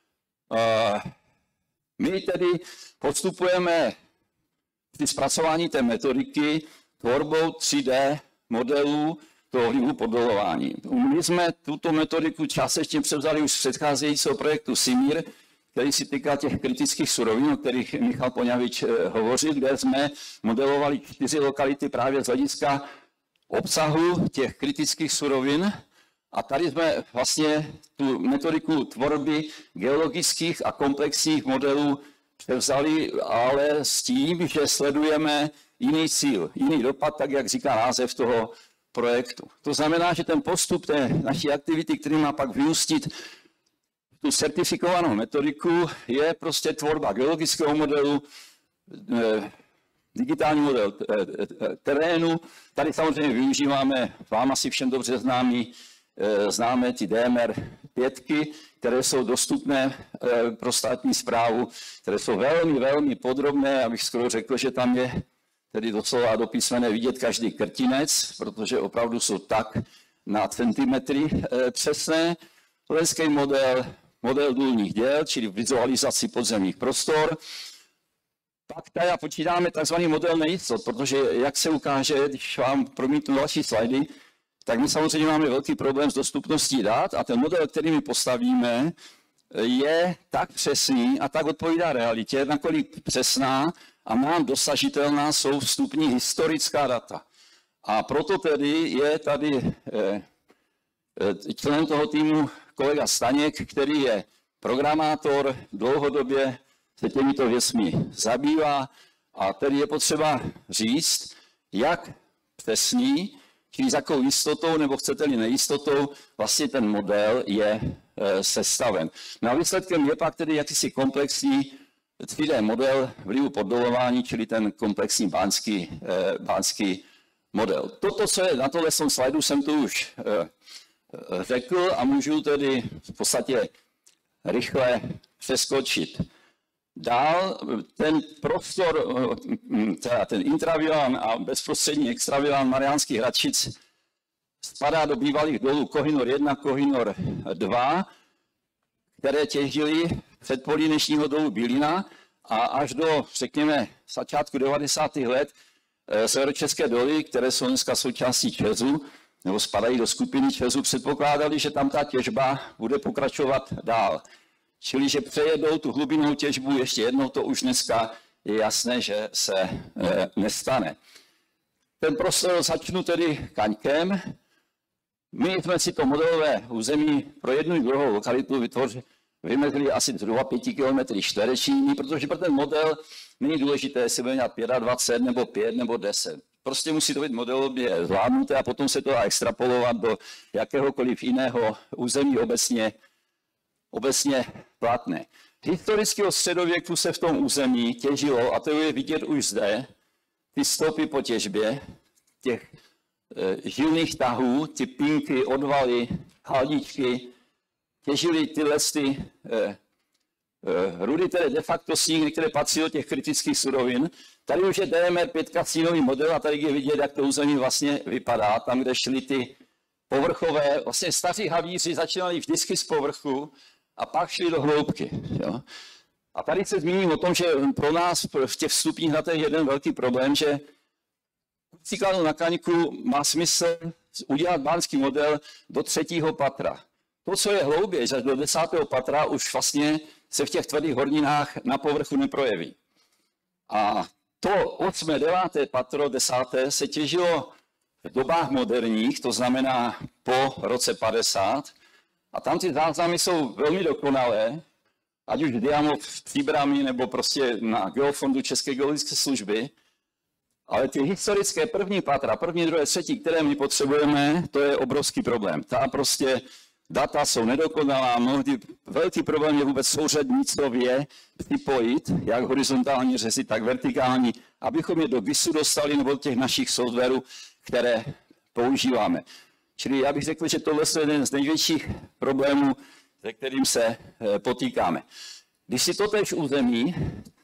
My tedy postupujeme při zpracování té metodiky tvorbou tři dé modelů toho vlivu poddolování. My jsme tuto metodiku částečně převzali už z předcházejícího projektu SIMIR, který si týká těch kritických surovin, o kterých Michal Poňavič hovořil, kde jsme modelovali čtyři lokality právě z hlediska obsahu těch kritických surovin. A tady jsme vlastně tu metodiku tvorby geologických a komplexních modelů převzali, ale s tím, že sledujeme jiný cíl, jiný dopad, tak jak říká název toho projektu. To znamená, že ten postup té naší aktivity, který má pak vyústit tu certifikovanou metodiku, je prostě tvorba geologického modelu, digitální model terénu. Tady samozřejmě využíváme vám asi všem dobře známý známe ty D M R pět, které jsou dostupné pro státní správu, které jsou velmi, velmi podrobné, abych skoro řekl, že tam je tedy doslova do písmene vidět každý krtinec, protože opravdu jsou tak na centimetry přesné. Lenský model, model důlních děl, čili vizualizaci podzemních prostor. Pak tady počítáme takzvaný model nejistot, protože jak se ukáže, když vám promítnu další slajdy, tak my samozřejmě máme velký problém s dostupností dat a ten model, který my postavíme, je tak přesný a tak odpovídá realitě, nakolik přesná a nám dosažitelná jsou vstupní historická data. A proto tedy je tady členem toho týmu kolega Staněk, který je programátor, dlouhodobě se těmito věcmi zabývá a tedy je potřeba říct, jak přesný, čili s jakou jistotou, nebo chcete-li nejistotou, vlastně ten model je e, sestaven. No a výsledkem je pak tedy jakýsi komplexní tři dé model vlivu poddolování, čili ten komplexní báňský, e, báňský model. Toto, co je na tohle slajdu, jsem tu už e, řekl a můžu tedy v podstatě rychle přeskočit. Dál ten prostor, teda ten intravilán a bezprostřední extravilán Mariánských Radčic spadá do bývalých dolů Kohinor jedna, Kohinor dva, které těžily předpolí dnešního dolu Bílina a až do, řekněme, začátku devadesátých let severočeské doly, které jsou dneska součástí ČEZu, nebo spadají do skupiny ČEZu, předpokládali, že tam ta těžba bude pokračovat dál. Čili, že přejedou tu hlubinnou těžbu ještě jednou, to už dneska je jasné, že se e, nestane. Ten prostor začnu tedy Kaňkem. My jsme si to modelové území pro jednu i druhou lokalitu vytvořili, vymezili asi zhruba pět kilometrů čtverečních, protože pro ten model není důležité, jestli bude mět dvacet pět nebo pět nebo deset. prostě musí to být modelově zvládnuté a potom se to dá extrapolovat do jakéhokoliv jiného území obecně, obecně platné. Historického středověku se v tom území těžilo, a to je vidět už zde, ty stopy po těžbě, těch e, žilných tahů, ty pínky, odvaly, haldičky, těžili tyhle ty, e, e, rudy, které de facto sníh, které patří do těch kritických surovin. Tady už je D M R pět stínový model a tady je vidět, jak to území vlastně vypadá, tam, kde šly ty povrchové, vlastně staří havíři začínali vždycky z povrchu a pak šli do hloubky. Jo. A tady se zmíním o tom, že pro nás v těch vstupních datech je jeden velký problém, že k příkladu na Kaňku má smysl udělat bánský model do třetího patra. To, co je hlouběji, až do desátého patra, už vlastně se v těch tvrdých horninách na povrchu neprojeví. A to osmé, deváté patro, desáté se těžilo v dobách moderních, to znamená po roce padesát. A tam ty záznamy jsou velmi dokonalé, ať už Diamov v Příbrami nebo prostě na Geofondu České geologické služby. Ale ty historické první patra, první, druhé, třetí, které my potřebujeme, to je obrovský problém. Ta prostě data jsou nedokonalá, mnohdy velký problém je vůbec souřadnicově připojit, jak horizontální řezy, tak vertikální, abychom je do G I Su dostali nebo do těch našich softwarů, které používáme. Čili já bych řekl, že tohle je jeden z největších problémů, se kterým se potýkáme. Když si totéž území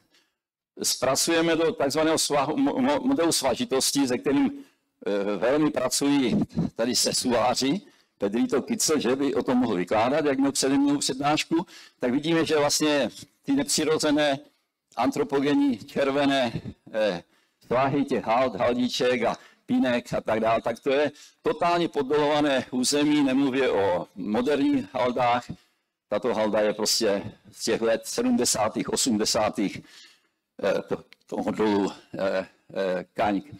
zpracujeme do takzvaného modelu svažitosti, se kterým velmi pracují tady sesuáři, Pedrito Kycl, že by o tom mohl vykládat, jak měl přede mnou přednášku, tak vidíme, že vlastně ty nepřirozené antropogenní červené eh, svahy těch hald, haldíček a pínek a tak dále, tak to je totálně poddolované území, nemluvě o moderních haldách. Tato halda je prostě z těch let sedmdesátých, osmdesátých eh, to, toho dolu eh, eh, Kaňk.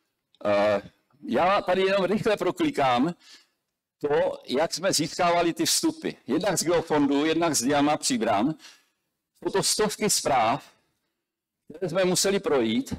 Eh, já tady jenom rychle proklikám to, jak jsme získávali ty vstupy. Jednak z Geofondu, jednak z Diama Příbram. Jsou to stovky zpráv, které jsme museli projít.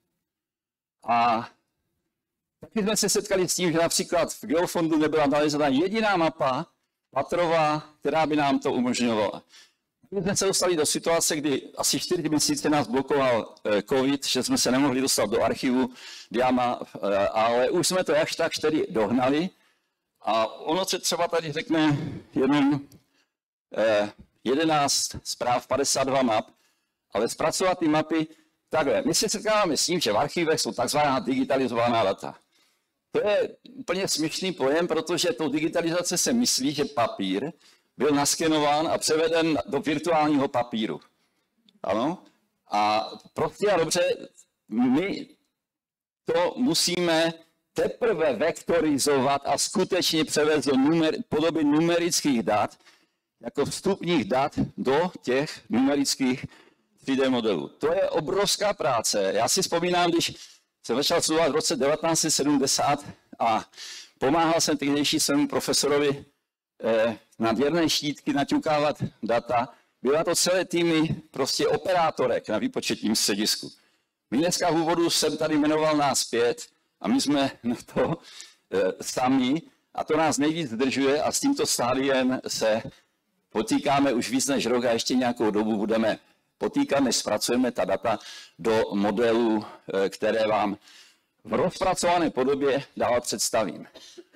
A taky jsme se setkali s tím, že například v Geofondu nebyla nalezena jediná mapa patrová, která by nám to umožňovala. My jsme se dostali do situace, kdy asi čtyři měsíce nás blokoval covid, že jsme se nemohli dostat do archivu Diama, ale už jsme to jakž tak tedy dohnali. A ono se třeba tady řekne jenom eh, jedenáct zpráv, padesát dva map, ale zpracovat ty mapy takhle. My se setkáváme s tím, že v archivech jsou takzvaná digitalizovaná data. To je úplně směšný pojem, protože tou digitalizace se myslí, že papír byl naskenován a převeden do virtuálního papíru. Ano? A prostě a dobře, my to musíme teprve vektorizovat a skutečně převést do numer, podoby numerických dat, jako vstupních dat do těch numerických tři dé modelů. To je obrovská práce. Já si vzpomínám, když jsem začal studovat v roce devatenáct set sedmdesát a pomáhal jsem tehdejší svému profesorovi eh, na věrné štítky naťukávat data. Byla to celé týmy prostě operátorek na výpočetním středisku. My dneska v úvodu jsem tady jmenoval nás pět, a my jsme na to e, sami a to nás nejvíc zdržuje a s tímto stádiem se potýkáme už víc než rok a ještě nějakou dobu budeme potýkat, než zpracujeme ta data do modelů, e, které vám v rozpracované podobě dál představím.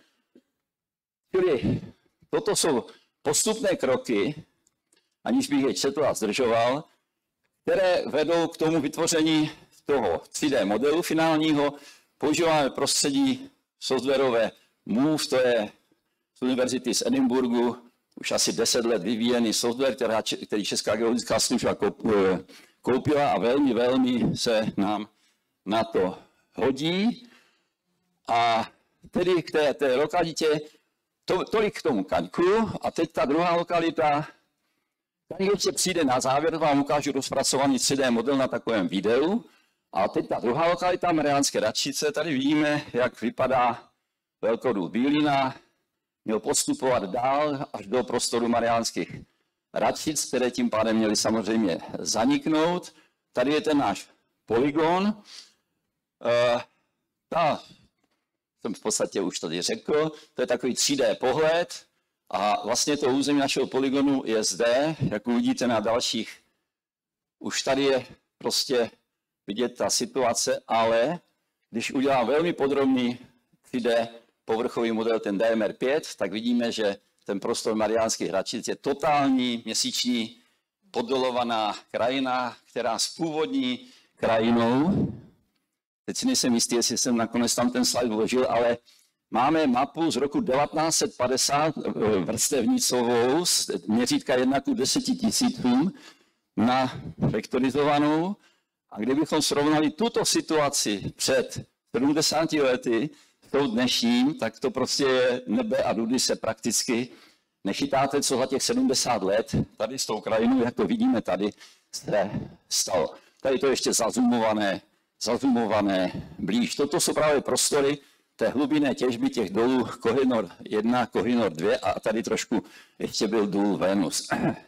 Čili toto jsou postupné kroky, aniž bych je četl a zdržoval, které vedou k tomu vytvoření toho tři dé modelu finálního. Používáme prostředí softwarové Move, to je z univerzity z Edinburghu, už asi deset let vyvíjený software, která, který Česká geologická služba koupila a velmi, velmi se nám na to hodí. A tedy k té, té lokalitě, to, tolik k tomu Kaňku. A teď ta druhá lokalita, Kaňk ještě přijde na závěr, vám ukážu rozpracovaný tři dé model na takovém videu. A teď ta druhá lokalita, Mariánské Radčice, tady vidíme, jak vypadá velkodůl Bílina. Měl postupovat dál až do prostoru Mariánských Radčic, které tím pádem měly samozřejmě zaniknout. Tady je ten náš polygon. ta jsem v podstatě už tady řekl, to je takový tři dé pohled a vlastně to území našeho polygonu je zde, jak uvidíte na dalších. Už tady je prostě vidět ta situace, ale když udělám velmi podrobný tři dé povrchový model, ten D M R pět, tak vidíme, že ten prostor Mariánských Hradčic je totální měsíční poddolovaná krajina, která s původní krajinou, teď si nejsem jistý, jestli jsem nakonec tam ten slide vložil, ale máme mapu z roku devatenáct set padesát vrstevnicovou, měřítka jedna ku deseti tisícům, na vektorizovanou. A kdybychom srovnali tuto situaci před sedmdesáti lety s tou dnešním, tak to prostě je nebe a dudy se prakticky nechytáte, co za těch sedmdesát let tady s tou krajinou, jak to vidíme tady, se stalo. Tady to ještě zazumované, zazumované blíž. Toto jsou právě prostory té hlubinné těžby těch dolů Kohinor jedna, Kohinor dva a tady trošku ještě byl důl Venus.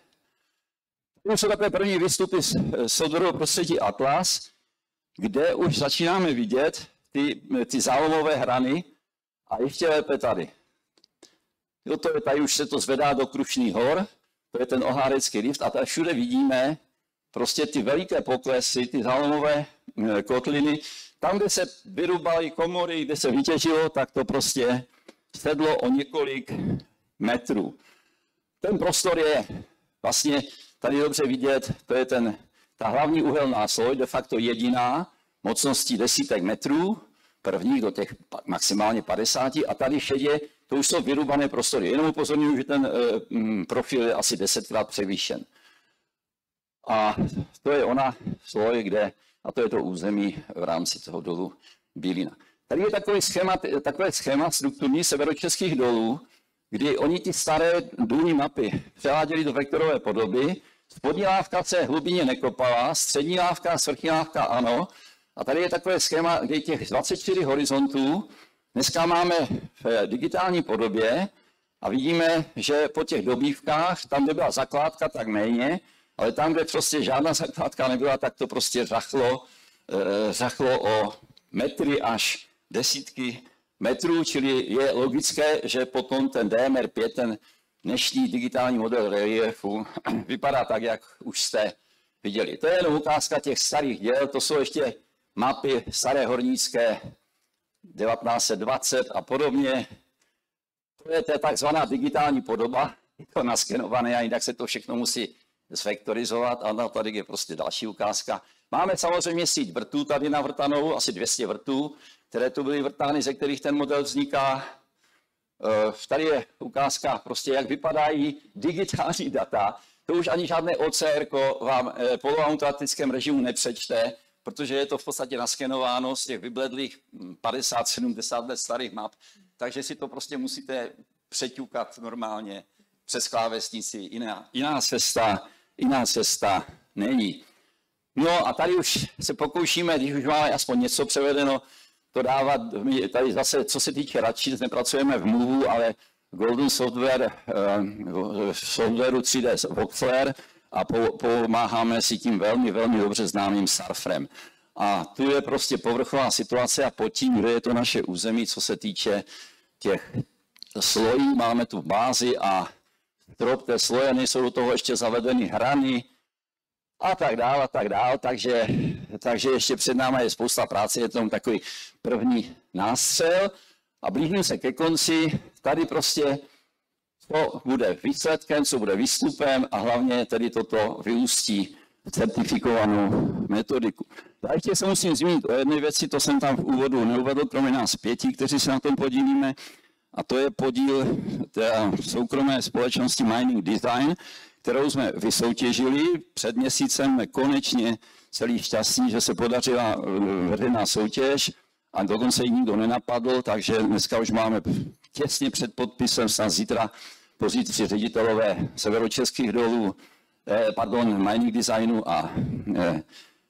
To jsou takové první výstupy z soudrového prostředí Atlas, kde už začínáme vidět ty, ty zálomové hrany a ještě lépe tady. Jo, to je, tady už se to zvedá do Krušných hor, to je ten Ohárecký rift a tady všude vidíme prostě ty veliké poklesy, ty zálomové kotliny. Tam, kde se vyrubaly komory, kde se vytěžilo, tak to prostě sedlo o několik metrů. Ten prostor je vlastně tady dobře vidět, to je ten, ta hlavní uhelná sloj, de facto jediná, mocností desítek metrů, prvních do těch maximálně padesáti, a tady šedě, to už jsou vyrubané prostory. Jenom upozorňuji, že ten e, profil je asi desetkrát převýšen. A to je ona sloj, kde, a to je to území v rámci toho dolu Bílina. Tady je takový schéma, takové schéma strukturní severočeských dolů, kdy oni ty staré důlní mapy převáděli do vektorové podoby. Spodní lávka se hlubině nekopala, střední lávka, svrchní lávka ano. A tady je takové schéma, kde těch dvacet čtyři horizontů dneska máme v digitální podobě a vidíme, že po těch dobývkách, tam, kde byla zakládka, tak méně, ale tam, kde prostě žádná zakládka nebyla, tak to prostě řachlo, e, řachlo o metry až desítky metrů, čili je logické, že potom ten D M R pět, ten dnešní digitální model reliefu, vypadá tak, jak už jste viděli. To je jen ukázka těch starých děl, to jsou ještě mapy staré hornické devatenáct set dvacet a podobně. To je ta takzvaná digitální podoba, je to naskenované a jinak se to všechno musí zvektorizovat. A tady je prostě další ukázka. Máme samozřejmě síť vrtů tady navrtanou, asi dvě stě vrtů, které tu byly vrtány, ze kterých ten model vzniká. Tady je ukázka, prostě jak vypadají digitální data. To už ani žádné O C R vám v poloautomatickém režimu nepřečte, protože je to v podstatě naskenováno z těch vybledlých padesát sedmdesát let starých map. Takže si to prostě musíte přeťukat normálně přes klávesnici. Jiná, jiná cesta, jiná cesta není. No a tady už se pokoušíme, když už máme aspoň něco převedeno, to dávat, tady zase, co se týče Hradčic, nepracujeme v Movu, ale Golden Software, v softwaru tři dé Voxler a pomáháme si tím velmi, velmi dobře známým Surferem. A tu je prostě povrchová situace a pod tím, kde je to naše území, co se týče těch slojí, máme tu bázi a strop té sloje, nejsou do toho ještě zavedeny hrany, a tak dál, a tak dál, takže, takže ještě před námi je spousta práce, je to takový první nástřel a blížím se ke konci, tady prostě co bude výsledkem, co bude výstupem a hlavně tedy toto vyústí certifikovanou metodiku. Já ještě se musím zmínit o jedné věci, to jsem tam v úvodu neuvedl, kromě nás pěti, kteří se na tom podílíme, a to je podíl té soukromé společnosti Mining Design, kterou jsme vysoutěžili. Před měsícem konečně celý šťastní, že se podařila veřejná soutěž a dokonce ji nikdo nenapadl, takže dneska už máme těsně před podpisem, snad zítra, pozítří ředitelové severočeských dolů, eh, pardon, Mining Designu a eh,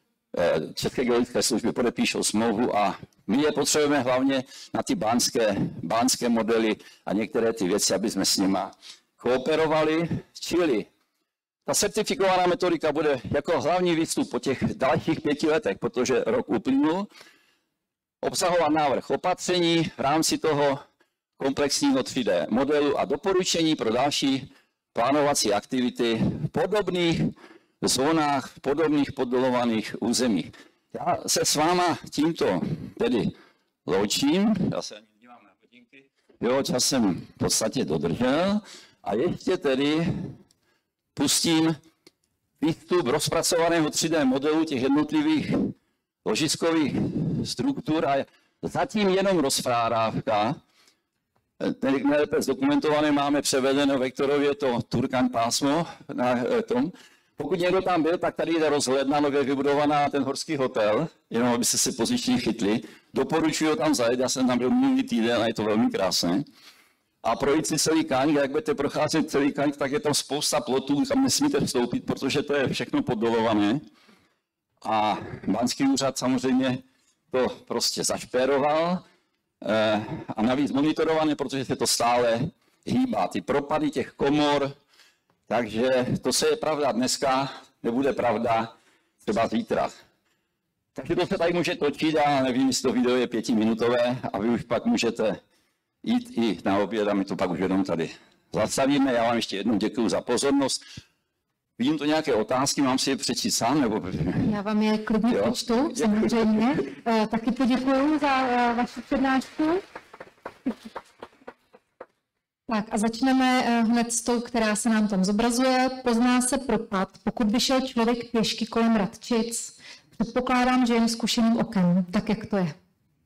České geologické služby podepíšou smlouvu a my je potřebujeme hlavně na ty bánské, bánské modely a některé ty věci, aby jsme s nima kooperovali, čili ta certifikovaná metodika bude jako hlavní výstup po těch dalších pěti letech, protože rok uplynul. obsahovat návrh opatření v rámci toho komplexního tři dé modelu a doporučení pro další plánovací aktivity v podobných zónách, v podobných poddolovaných územích. Já se s váma tímto tedy loučím, já se ani dívám na hodinky, jo, čas jsem v podstatě dodržel a ještě tedy pustím výstup rozpracovaného tři dé modelu těch jednotlivých ložiskových struktur a zatím jenom rozfrádávka. Nejlépe zdokumentované máme převedeno vektorově to Turkan pásmo na tom. Pokud někdo tam byl, tak tady je rozhledna nově vybudovaná ten horský hotel, jenom abyste se pozičně chytli. Doporučuji tam zajet, já jsem tam byl minulý týden a je to velmi krásné. A projít si celý Kaňk, jak budete procházet celý Kaňk, tak je tam spousta plotů, tam nesmíte vstoupit, protože to je všechno poddolované. A báňský úřad samozřejmě to prostě zašpéroval eh, a navíc monitorované, protože se to stále hýbá. Ty propady těch komor, takže to se je pravda dneska, nebude pravda třeba zítra. Takže to se tady může točit a nevím, jestli to video je pětiminutové a vy už pak můžete jít i na oběd a my to pak už jenom tady zastavíme. Já vám ještě jednou děkuji za pozornost. Vidím to nějaké otázky, mám si je přečíst sám? Nebo... Já vám je klidně Jo? přečtu, samozřejmě. E, taky poděkuji za e, vaši přednášku. Tak a začneme e, hned s tou, která se nám tam zobrazuje. Pozná se propad, pokud by šel člověk pěšky kolem Radčic. Předpokládám, že jen zkušeným okem. Tak jak to je?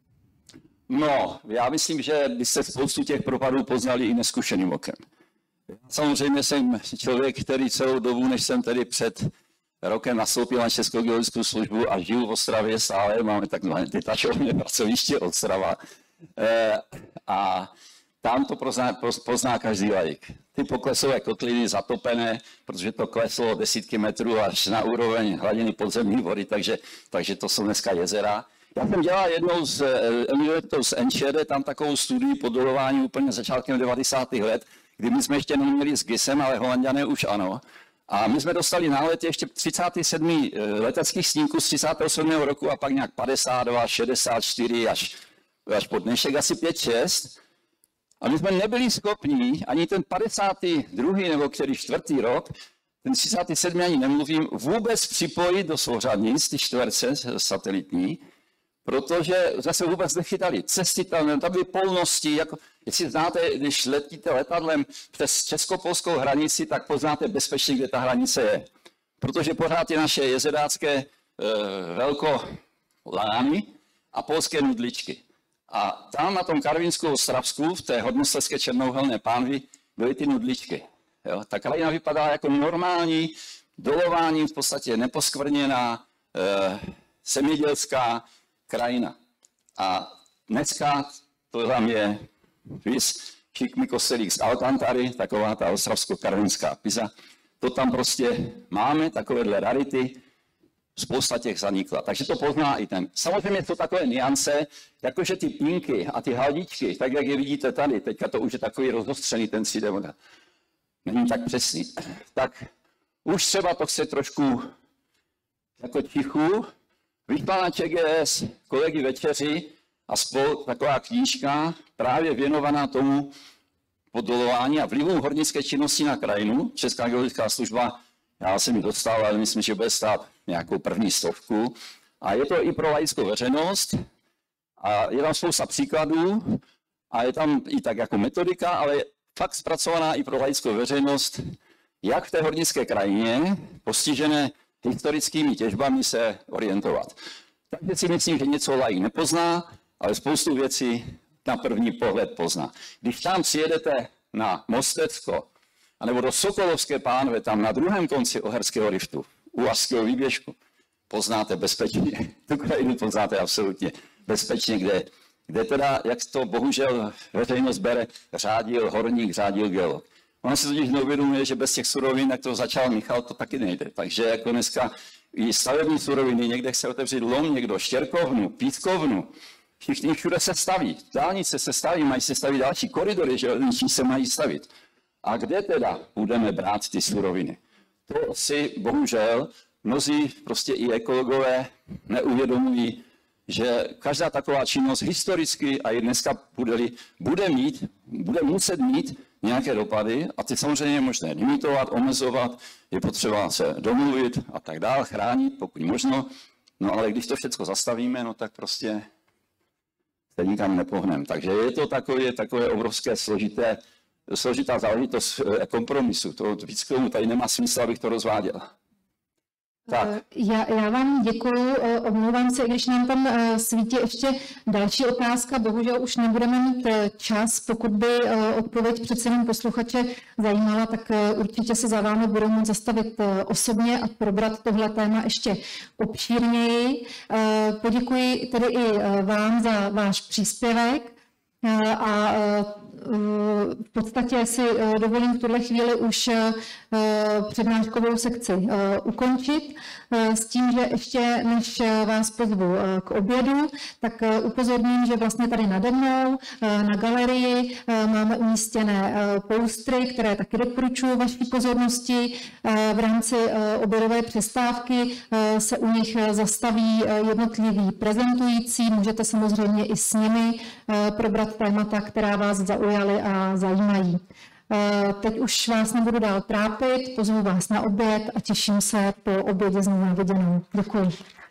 No, já myslím, že byste spoustu těch propadů poznali i neskušeným okem. Samozřejmě jsem člověk, který celou dobu, než jsem tedy před rokem nastoupil na Českou geologickou službu a žiju v Ostravě stále, máme takzvané detašované pracoviště Ostrava. E, a tam to pozná, pozná každý laik. Ty poklesové kotliny zatopené, protože to kleslo desítky metrů až na úroveň hladiny podzemní vody, takže, takže to jsou dneska jezera. Já jsem dělal jednou z, z Enschede, tam takovou studii poddolování úplně začátkem devadesátých let, kdy my jsme ještě neměli s GISem, ale Holanďané už ano. A my jsme dostali nálet ještě třicátých sedmých leteckých snímků z třicátého sedmého roku a pak nějak padesát dva, šedesát čtyři až, až po dnešek asi pět šest. A my jsme nebyli schopni ani ten padesátý druhý nebo který čtvrtý rok, ten třicátý sedmý ani nemluvím, vůbec připojit do souřadnic, ty čtverce satelitní, protože zase vůbec nechytali cesty, tam, tam byly polnosti, jako, jestli znáte, když letíte letadlem přes česko-polskou hranici, tak poznáte bezpečně, kde ta hranice je. Protože pořád je naše jezerácké e, velkolány a polské nudličky. A tam na tom Karvinsku Ostravsku, v té hodnosleské černouhelné pánvi, byly ty nudličky. Jo? Ta krajina vypadá jako normální, dolování v podstatě neposkvrněná, e, zemědělská krajina. A dneska to tam je víc šikmý kostelík z Alcantary, taková ta ostravsko-karvinská Pisa. To tam prostě máme, takovéhle rarity, spousta těch zanikla. Takže to pozná i ten. Samozřejmě jsou takové niance, jakože ty pínky a ty haldičky, tak jak je vidíte tady, teďka to už je takový rozostřený ten tři dé model. Není tak přesný. Tak už třeba to chce trošku jako tichu. Vyšla na ČGS kolegy večeři a spol taková knížka právě věnovaná tomu poddolování a vlivu hornické činnosti na krajinu. Česká geologická služba, já jsem ji dostal, ale myslím, že bude stát nějakou první stovku. A je to i pro laickou veřejnost. A je tam spousta příkladů a je tam i tak jako metodika, ale je fakt zpracovaná i pro laickou veřejnost, jak v té hornické krajině postižené historickými těžbami se orientovat. Takže si myslím, že něco laik nepozná, ale spoustu věcí na první pohled pozná. Když tam přijedete na Mostecko, anebo do Sokolovské pánve, tam na druhém konci Oherského riftu, u Aského výběžku, poznáte bezpečně, tu krajinu poznáte absolutně bezpečně, kde, kde teda, jak to bohužel veřejnost bere, řádil horník, řádil geolog. Ono si totiž neuvědomuje, že bez těch surovin, jak to začal Michal, to taky nejde. Takže jako dneska i stavební suroviny, někde chce otevřít lom, někdo štěrkovnu, pískovnu, všichni všude se staví. Dálnice se staví, mají se stavit další koridory, železniční se mají stavit. A kde teda budeme brát ty suroviny? To si bohužel mnozí prostě i ekologové neuvědomují, že každá taková činnost historicky a i dneska bude, bude mít, bude muset mít nějaké dopady a ty samozřejmě je možné limitovat, omezovat, je potřeba se domluvit a tak dále, chránit, pokud možno. No ale když to všechno zastavíme, no tak prostě se nikam nepohneme. Takže je to takové, takové obrovské složité, složitá záležitost kompromisu. To víc k tomu tady nemá smysl, abych to rozváděl. Tak. Já, já vám děkuju, omlouvám se, když nám tam svítí ještě další otázka, bohužel už nebudeme mít čas, pokud by odpověď přece jenom posluchače zajímala, tak určitě se za vámi budou moct zastavit osobně a probrat tohle téma ještě obšírněji. Poděkuji tedy i vám za váš příspěvek a v podstatě si dovolím v tuhle chvíli už přednáškovou sekci ukončit s tím, že ještě než vás pozvu k obědu, tak upozorním, že vlastně tady nade mnou na galerii máme umístěné poustry, které taky doporučuji vaší pozornosti. V rámci obědové přestávky se u nich zastaví jednotliví prezentující, můžete samozřejmě i s nimi probrat témata, která vás zaujaly a zajímají. Teď už vás nebudu dál trápit, pozvu vás na oběd a těším se po obědě znovu na viděnou. Děkuji.